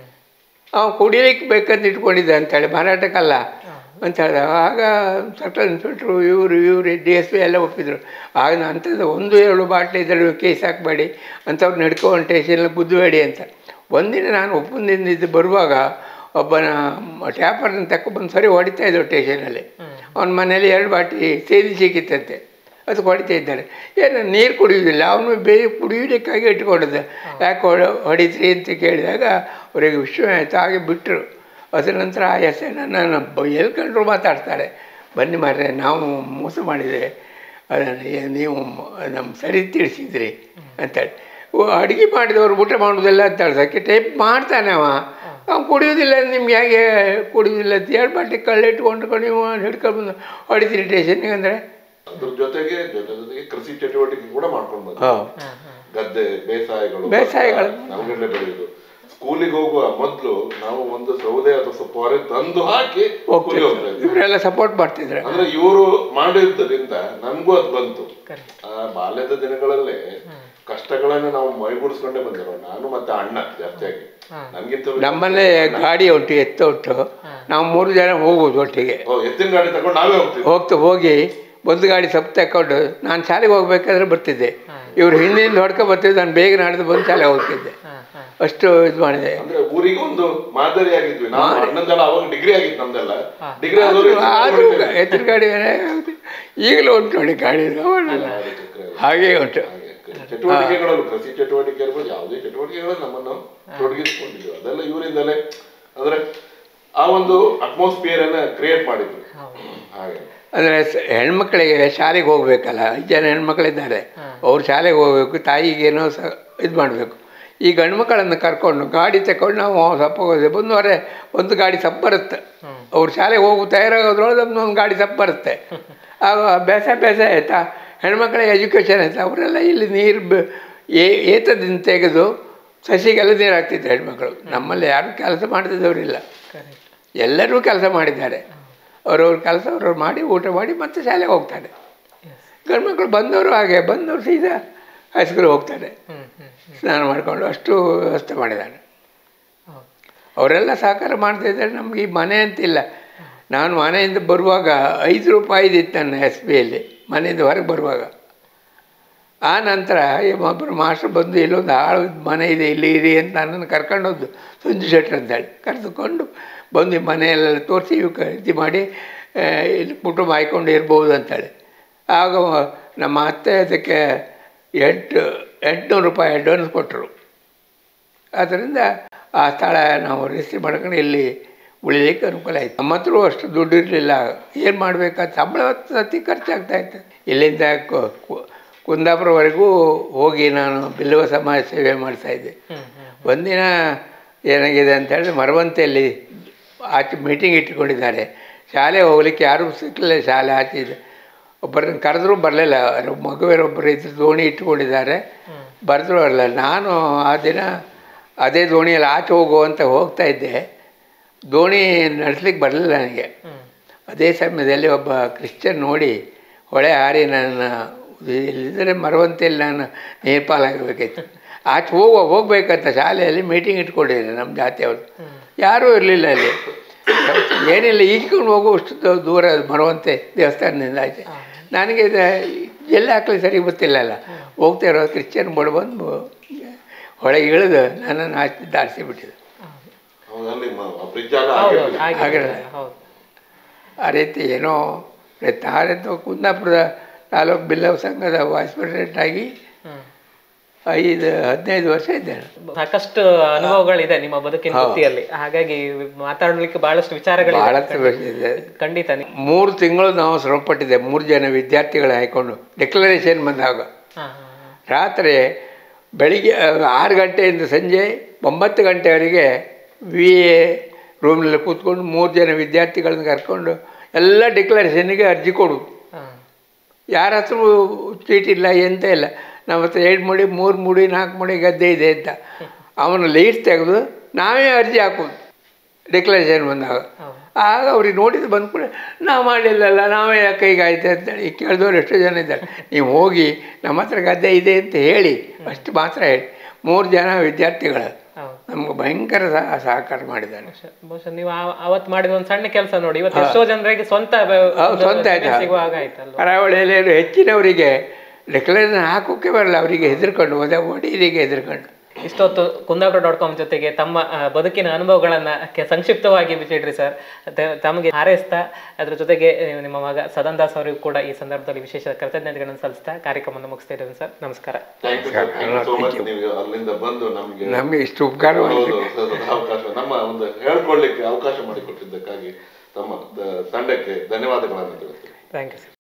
ಅವ ಕುಡಿಲಿಕ್ಕೆ ಬೇಕಂತ ಇಟ್ಕೊಂಡಿದ್ದೆ ಅಂತೇಳಿ, ಮಾರಾಟಕ್ಕಲ್ಲ ಅಂತ ಹೇಳಿದ. ಆಗ ಸರ್ಕಲ್ ಇನ್ಸ್ಪೆಕ್ಟ್ರು ಇವರು ಇವರು ಡಿ ಎಸ್ ಪಿ ಎಲ್ಲ ಒಪ್ಪಿದ್ರು. ಆಗ ಅಂಥದ್ದು ಒಂದು ಎರಡು ಬಾಟ್ಲಿ ಇದ್ದರೆ ಕೇಸ್ ಹಾಕಬೇಡಿ, ಅಂಥವ್ರು ನಡ್ಕೊಂಡು ಸ್ಟೇಷನಲ್ಲಿ ಬುದ್ಧಿಬೇಡಿ ಅಂತ. ಒಂದಿನ ನಾನು ಒಪ್ಪಂದಿಂದ ಬರುವಾಗ ಒಬ್ಬನ ಟ್ಯಾಪರ್ನ ತಗೊಬಂದು ಸರಿ ಹೊಡಿತಾ ಇದ್ದರು ಸ್ಟೇಷನಲ್ಲಿ. ಅವನ ಮನೇಲಿ ಎರಡು ಬಾಟ್ಲಿ ಸೇದಿ ಸಿಕ್ಕಿತ್ತಂತೆ, ಅದು ಹೊಡಿತಾ ಇದ್ದಾರೆ. ಏನು ನೀರು ಕುಡಿಯೋದಿಲ್ಲ, ಅವನು ಬೇರೆ ಕುಡಿಯೋದಕ್ಕಾಗಿ ಇಟ್ಕೊಂಡಿದ್ದ. ಯಾಕೆ ಹೊಡ ಹೊಡಿದ್ರಿ ಅಂತ ಕೇಳಿದಾಗ ಅವರಿಗೆ ವಿಷಯ ಆಯಿತು, ಹಾಗೆ ಬಿಟ್ಟರು. ಅದರ ನಂತರ ಆ ಎಸ್ ಐ ನನ್ನ ಎಲ್ಕೊಂಡ್ರು ಮಾತಾಡ್ತಾರೆ, ಬನ್ನಿ ಮಾರ್ರೆ ನಾವು ಮೋಸ ಮಾಡಿದೆ, ಅದನ್ನು ನೀವು ನಮ್ಮ ಸರಿ ತಿಳಿಸಿದ್ರಿ ಅಂತೇಳಿ. ಅಡುಗೆ ಮಾಡಿದವರು ಊಟ ಮಾಡೋದಿಲ್ಲ ಅಂತ ಹೇಳ್ಸೋಕ್ಕೆ ಟೈಪ್ ಮಾಡ್ತಾನೆ ಅವ. ಅವ್ನು ಕುಡಿಯೋದಿಲ್ಲ, ನಿಮ್ಗೆ ಹೇಗೆ ಕುಡಿಯೋದಿಲ್ಲ ಅಂತ ಎರಡು ಬಾಟ್ಲಿ ಕಳ್ಳು ಇಟ್ಕೊಂಡು ನೀವು ಹಿಡ್ಕೊಂಡು ಬಂದು ಹೊಡಿತೀರಿ ಸ್ಟೇಷನ್ಗೆ ಅಂದರೆ. ಅದ್ರ ಜೊತೆಗೆ ಜೊತೆ ಜೊತೆಗೆ ಕೃಷಿ ಚಟುವಟಿಕೆ ಕೂಡ ಮಾಡ್ಕೊಂಡು ಬಂದ, ಗದ್ದೆ ಬೇಸಾಯಗಳು ಬೇಸಾಯಗಳು ನಮ್ಗಡೆ ಬೆಳೆಯುದು. ಸ್ಕೂಲಿಗೆ ಹೋಗುವ ಮೊದಲು ನಾವು ಒಂದು ಸೌದೆ ಅಥವಾ ಸೊಪ್ಪು ತಂದು ಹಾಕಿ ಹೋಗ್ತಾ ಇದ್ವಿ. ಇವರೆಲ್ಲ ಸಪೋರ್ಟ್ ಮಾಡ್ತಿದ್ರು. ಅಂದ್ರೆ ಇವರು ಮಾಡಿದ್ದರಿಂದ ನಮಗೂ ಅದು ಬಂತು. ಆ ಬಾಲ್ಯದ ದಿನಗಳಲ್ಲೇ ಕಷ್ಟಗಳನ್ನ ನಾವು ಮೈಗೂಡಿಸ್ಕೊಂಡೇ ಬಂದಿರೋ ನಾನು ಮತ್ತೆ ಅಣ್ಣ ಜಾಸ್ತಿಯಾಗಿ. ನನ್ಗಿಂತ ನಮ್ಮಲ್ಲೇ ಗಾಡಿ ಉಂಟು, ಎತ್ತ ಉಂಟು, ನಾವು ಮೂರು ಜನ ಹೋಗುದು ಒಟ್ಟಿಗೆ. ಎತ್ತಿನ ಗಾಡಿ ತಗೊಂಡು ನಾವೇ ಹೋಗ್ತೀವಿ. ಹೋಗ್ತಾ ಹೋಗಿ ಒಂದು ಗಾಡಿ ಸೊಪ್ಪು ತಗೊಂಡು ನಾನು ಶಾಲೆಗೆ ಹೋಗ್ಬೇಕಾದ್ರೆ ಬರ್ತಿದ್ದೆ. ಇವ್ರು ಹಿಂದಿಂದ ಹೊಡ್ಕೊ ಬರ್ತಿದ್ದೆ, ನಾನು ಬೇಗ ನಡೆದು ಬಂದು ಶಾಲೆಗೆ ಹೋಗ್ತಿದ್ದೆ. ಅಷ್ಟು ಇದು ಮಾಡಿದೆ. ಅಂದ್ರೆ ಊರಿಗೆ ಒಂದು ಮಾದರಿ ಆಗಿದ್ವಿ ನಾವು. ಅಣ್ಣಂದೆಲ್ಲ ಅವಾಗ ಡಿಗ್ರಿ ಆಗಿತ್ತು ನಮ್ದೆಲ್ಲ. ಡಿಗ್ರಿ ಎತ್ತಿನ ಗಾಡಿ ಈಗಲೂ ಉಂಟು ನೋಡಿ ಗಾಡಿ, ಹಾಗೇ ಉಂಟು. ಚಟುವಟಿಕೆಗಳು ಕೃಷಿ ಚಟುವಟಿಕೆ ಇರ್ಬೋದು, ಯಾವುದೇ ಚಟುವಟಿಕೆಗಳು ನಮ್ಮನ್ನು ತೊಡಗಿಸ್ಕೊಂಡಿದ್ವಿ. ಅದೆಲ್ಲ ಇವರಿಂದಲೇ ಅಂದ್ರೆ ಆ ಒಂದು ಅಟ್ಮಾಸ್ಫಿಯರ್ ಅನ್ನ ಕ್ರಿಯೇಟ್ ಮಾಡಿದ್ವಿ. ಹಾಗೆ ಅಂದರೆ ಹೆಣ್ಮಕ್ಳಿಗೆ ಶಾಲೆಗೆ ಹೋಗ್ಬೇಕಲ್ಲ, ಐದು ಜನ ಹೆಣ್ಮಕ್ಳಿದ್ದಾರೆ, ಅವ್ರು ಶಾಲೆಗೆ ಹೋಗ್ಬೇಕು, ತಾಯಿಗೇನೋ ಸ ಇದು ಮಾಡಬೇಕು. ಈ ಗಂಡು ಮಕ್ಕಳನ್ನು ಕರ್ಕೊಂಡು ಗಾಡಿ ತಗೊಂಡು ನಾವು ಸಪ್ಪ ಹೋದೆ. ಬಂದುವರೆ ಒಂದು ಗಾಡಿ ಸಪ್ಪ ಬರುತ್ತೆ, ಅವ್ರು ಶಾಲೆಗೆ ಹೋಗು ತಯಾರಾಗೋದ್ರೊಳಗೆ ಒಂದು ಗಾಡಿ ಸಪ್ಪ ಬರುತ್ತೆ. ಆಗ ಅಭ್ಯಾಸ ಅಭ್ಯಾಸ ಆಯಿತಾ, ಹೆಣ್ಮಕ್ಳಿಗೆ ಎಜುಕೇಷನ್ ಆಯಿತು. ಅವರೆಲ್ಲ ಇಲ್ಲಿ ನೀರು ಬ ಏತದಿಂದ ತೆಗೆದು ಸಸಿಗೆಲ್ಲ ನೀರು ಹಾಕ್ತಿದ್ರು ಹೆಣ್ಮಕ್ಳು. ನಮ್ಮಲ್ಲಿ ಯಾರು ಕೆಲಸ ಮಾಡ್ತಿದ್ದವರಿಲ್ಲ, ಎಲ್ಲರೂ ಕೆಲಸ ಮಾಡಿದ್ದಾರೆ. ಅವ್ರವ್ರ ಕೆಲಸ ಅವ್ರವ್ರು ಮಾಡಿ ಊಟ ಮಾಡಿ ಮತ್ತೆ ಶಾಲೆಗೆ ಹೋಗ್ತಾರೆ. ಗಂಡು ಮಕ್ಕಳು ಬಂದವರು ಹಾಗೆ ಬಂದವರು ಸೀದಾ ಹೈಸ್ಕೂಲ್ ಹೋಗ್ತಾರೆ, ಸ್ನಾನ ಮಾಡಿಕೊಂಡು ಅಷ್ಟು ವ್ಯವಸ್ಥೆ ಮಾಡಿದ್ದಾರೆ. ಅವರೆಲ್ಲ ಸಹಕಾರ ಮಾಡ್ತಾಯಿದ್ದಾರೆ. ನಮ್ಗೆ ಈ ಮನೆ ಅಂತಿಲ್ಲ. ನಾನು ಮನೆಯಿಂದ ಬರುವಾಗ ಐದು ರೂಪಾಯಿದಿತ್ತು ನನ್ನ ಎಸ್ ಬಿಯಲ್ಲಿ, ಮನೆಯಿಂದ ಹೊರಗೆ ಬರುವಾಗ. ಆ ನಂತರ ಒಬ್ಬರು ಮಾಸ್ಟರ್ ಬಂದು ಇಲ್ಲೊಂದು ಹಾಳು ಮನೆ ಇದೆ, ಇಲ್ಲಿ ಇರಿ ಅಂತ ನನ್ನನ್ನು ಕರ್ಕೊಂಡೋದ್ದು, ಸಂಜು ಶೆಟ್ರ್ ಅಂತೇಳಿ ಕರೆದುಕೊಂಡು ಬಂದು ಮನೆಯಲ್ಲೆಲ್ಲ ತೋರಿಸಿ ಇವು ಖರೀದಿ ಮಾಡಿ ಇಲ್ಲಿ ಕುಟುಂಬ ಹಾಯ್ಕೊಂಡು ಇರ್ಬೋದು ಅಂತೇಳಿ. ಆಗ ನಮ್ಮ ಅತ್ತೆ ಅದಕ್ಕೆ ಎಂಟು ಎಂಟುನೂರು ರೂಪಾಯಿ ಅಡ್ವಾನ್ಸ್ ಕೊಟ್ಟರು. ಅದರಿಂದ ಆ ಸ್ಥಳ ನಾವು ರಿಸೀವ್ ಮಾಡ್ಕೊಂಡು ಇಲ್ಲಿ ಉಳಿಲಿಕ್ಕೆ ಅನುಕೂಲ ಆಯಿತು. ನಮ್ಮ ಹತ್ರ ಅಷ್ಟು ದುಡ್ಡು ಇರಲಿಲ್ಲ, ಏನು ಮಾಡಬೇಕಾದ ಸಂಬಳ ಸತಿ ಖರ್ಚಾಗ್ತಾಯಿತ್ತು. ಇಲ್ಲಿಂದ ಕುಂದಾಪುರವರೆಗೂ ಹೋಗಿ ನಾನು ಬಿಲ್ಲವ ಸಮಾಜ ಸೇವೆ ಮಾಡ್ತಾಯಿದ್ದೆ. ಒಂದಿನ ಏನಾಗಿದೆ ಅಂತೇಳಿದ್ರೆ ಮರವಂತೆಯಲ್ಲಿ ಆಚೆ ಮೀಟಿಂಗ್ ಇಟ್ಕೊಂಡಿದ್ದಾರೆ. ಶಾಲೆ ಹೋಗ್ಲಿಕ್ಕೆ ಯಾರೂ ಸಿಕ್ಕಲಿಲ್ಲ. ಶಾಲೆ ಆಚೆ ಇದೆ. ಒಬ್ಬರನ್ನ ಕರೆದ್ರೂ ಬರಲಿಲ್ಲ. ಮಗುವರೊಬ್ಬರು ಇದ್ರು ದೋಣಿ ಇಟ್ಕೊಂಡಿದ್ದಾರೆ, ಬರೆದ್ರು ಬರಲಿಲ್ಲ. ನಾನು ಆ ದಿನ ಅದೇ ದೋಣಿಯಲ್ಲಿ ಆಚೆ ಹೋಗುವಂತ ಹೋಗ್ತಾ ಇದ್ದೆ. ದೋಣಿ ನಡೆಸ್ಲಿಕ್ಕೆ ಬರಲಿಲ್ಲ ನನಗೆ. ಅದೇ ಸಮಯದಲ್ಲಿ ಒಬ್ಬ ಕ್ರಿಶ್ಚಿಯನ್ ನೋಡಿ ಹೊಳೆ ಹಾರಿ ನನ್ನ ಇಲ್ಲಿದ್ದರೆ ಮರವಂತೆಯಲ್ಲಿ ನಾನು ನೇಪಾಲಾಗಬೇಕಾಯ್ತು. ಆಚೆ ಹೋಗುವ ಹೋಗ್ಬೇಕಂತ ಶಾಲೆಯಲ್ಲಿ ಮೀಟಿಂಗ್ ಇಟ್ಕೊಂಡಿದ್ದಾರೆ ನಮ್ಮ ಜಾತಿಯವರು. ಯಾರೂ ಇರಲಿಲ್ಲ ಅಲ್ಲಿ. ಏನಿಲ್ಲ, ಈಜ್ಕೊಂಡು ಹೋಗುವಷ್ಟು ದೂರ ಮರವಂತೆ ದೇವಸ್ಥಾನದಿಂದ ಆಚೆ. ನನಗೆ ಎಲ್ಲಿ ಹಾಕಲಿ ಸರಿ ಗೊತ್ತಿಲ್ಲಲ್ಲ. ಹೋಗ್ತಾ ಇರೋ ಕ್ರಿಶ್ಚಿಯನ್ ಬಡ ಬಂದು ಹೊಳೆಗೆ ಇಳಿದು ನನ್ನನ್ನು ಆಚೆ ದಾರಿಸಿಬಿಟ್ಟಿದ್ದು. ಆ ರೀತಿ ಏನೋ ತಾರೆಂದು ಕುಂದಾಪುರದ ತಾಲೂಕು ಬಿಲ್ಲವ ಸಂಘದ ವೈಸ್ ಪ್ರೆಸಿಡೆಂಟ್ ಆಗಿ ಐದು ಹದಿನೈದು ವರ್ಷ ಇದ್ದೇನೆ. ಸಾಕಷ್ಟು ಅನುಭವಗಳಿದೆ ನಿಮ್ಮ ಬದುಕಿನ ವೃತ್ತಿಯಲ್ಲಿ, ಹಾಗಾಗಿ ಮಾತಾಡಲಿಕ್ಕೆ ಬಹಳಷ್ಟು ವಿಚಾರಗಳು ಬಹಳಷ್ಟು ಖಂಡಿತ. ಮೂರು ತಿಂಗಳು ನಾವು ಶ್ರಮಪಟ್ಟಿದ್ದೆ. ಮೂರು ಜನ ವಿದ್ಯಾರ್ಥಿಗಳು ಹಾಕೊಂಡು ಡಿಕ್ಲರೇಷನ್ ಬಂದಾಗ ರಾತ್ರಿ ಬೆಳಿಗ್ಗೆ ಆರು ಗಂಟೆಯಿಂದ ಸಂಜೆ ಒಂಬತ್ತು ಗಂಟೆವರೆಗೆ ವಿ ಎ ರೂಮ್ನಲ್ಲಿ ಕೂತ್ಕೊಂಡು ಮೂರು ಜನ ವಿದ್ಯಾರ್ಥಿಗಳನ್ನ ಕರ್ಕೊಂಡು ಎಲ್ಲ ಡಿಕ್ಲರೇಷನ್ನಿಗೆ ಅರ್ಜಿ ಕೊಡೋದು. ಯಾರ ಹತ್ರ ಚೀಟಿಲ್ಲ, ಎಂತ ಇಲ್ಲ. ನಮ್ಮ ಹತ್ರ ಎರಡು ಮುಡಿ ಮೂರು ಮುಡಿ ನಾಲ್ಕು ಮುಡಿ ಗದ್ದೆ ಇದೆ ಅಂತ ಅವನ ಲೀಟ್ ತೆಗೆದು ನಾವೇ ಅರ್ಜಿ ಹಾಕೋದು ಡಿಕ್ಲರೇಷನ್ ಬಂದಾಗ. ಆಗ ಅವ್ರಿಗೆ ನೋಟಿಸ್ ಬಂದ್ಬಿಟ್ಟು ನಾವು ಮಾಡಿಲ್ಲಲ್ಲ, ನಾವೇ ಕೈಗಾಯ್ತು ಅಂತೇಳಿ ಕೇಳಿದವ್ರು ಎಷ್ಟೋ ಜನ ಇದ್ದಾರೆ. ನೀವು ಹೋಗಿ ನಮ್ಮ ಹತ್ರ ಗದ್ದೆ ಇದೆ ಅಂತ ಹೇಳಿ, ಅಷ್ಟು ಮಾತ್ರ ಹೇಳಿ. ಮೂರು ಜನ ವಿದ್ಯಾರ್ಥಿಗಳು ನಮ್ಗೆ ಭಯಂಕರ ಸಹಕಾರ ಮಾಡಿದ್ದಾರೆ. ಬಹುಶಃ ನೀವು ಅವತ್ತು ಮಾಡಿದ ಒಂದು ಸಣ್ಣ ಕೆಲಸ ನೋಡಿ, ಇವತ್ತು ಎಷ್ಟೋ ಜನರಿಗೆ ಸ್ವಂತ ಸ್ವಂತ ಆಯ್ತು. ಕರಾವಳಿಯಲ್ಲಿ ಹೆಚ್ಚಿನವರಿಗೆ ಡಿಕ್ಲರೇಷನ್ ಹಾಕೋಕೆ ಬರಲ್ಲ, ಅವರಿಗೆ ಹೆದರ್ಕೊಂಡು ಹೋದ ಒಡಿಯರಿಗೆ ಹೆದರ್ಕೊಂಡು. ಇಷ್ಟೊತ್ತು ಕುಂದಾಪುರ ಡಾಟ್ ಕಾಮ್ ಜೊತೆಗೆ ತಮ್ಮ ಬದುಕಿನ ಅನುಭವಗಳನ್ನು ಸಂಕ್ಷಿಪ್ತವಾಗಿ ಬಿಟ್ಟಿಡ್ರಿ ಸರ್. ತಮಗೆ ಹಾರೈಸ್ತಾ ಅದ್ರ ಜೊತೆಗೆ ನಿಮ್ಮ ಮಗ ಸದನ್ ದಾಸ್ ಅವರಿಗೂ ಕೂಡ ಈ ಸಂದರ್ಭದಲ್ಲಿ ವಿಶೇಷ ಕೃತಜ್ಞತೆಗಳನ್ನು ಸಲ್ಲಿಸ್ತಾ ಕಾರ್ಯಕ್ರಮವನ್ನು ಮುಗಿಸ್ತಾ ಇದ್ದೇನೆ ಸರ್. ನಮಸ್ಕಾರ. ನಮಗೆ ಇಷ್ಟು ಉಪಕಾರ ಅವಕಾಶ ನಮ್ಮ ಒಂದು ಹೇಳ್ಕೊಳ್ಳಿಕ್ಕೆ ಅವಕಾಶ ಮಾಡಿಕೊಟ್ಟಿದ್ದಕ್ಕಾಗಿ ತಮ್ಮ ತಂಡಕ್ಕೆ ಧನ್ಯವಾದಗಳನ್ನು ತಿಳಿಸ್ತೀನಿ. Thank you sir.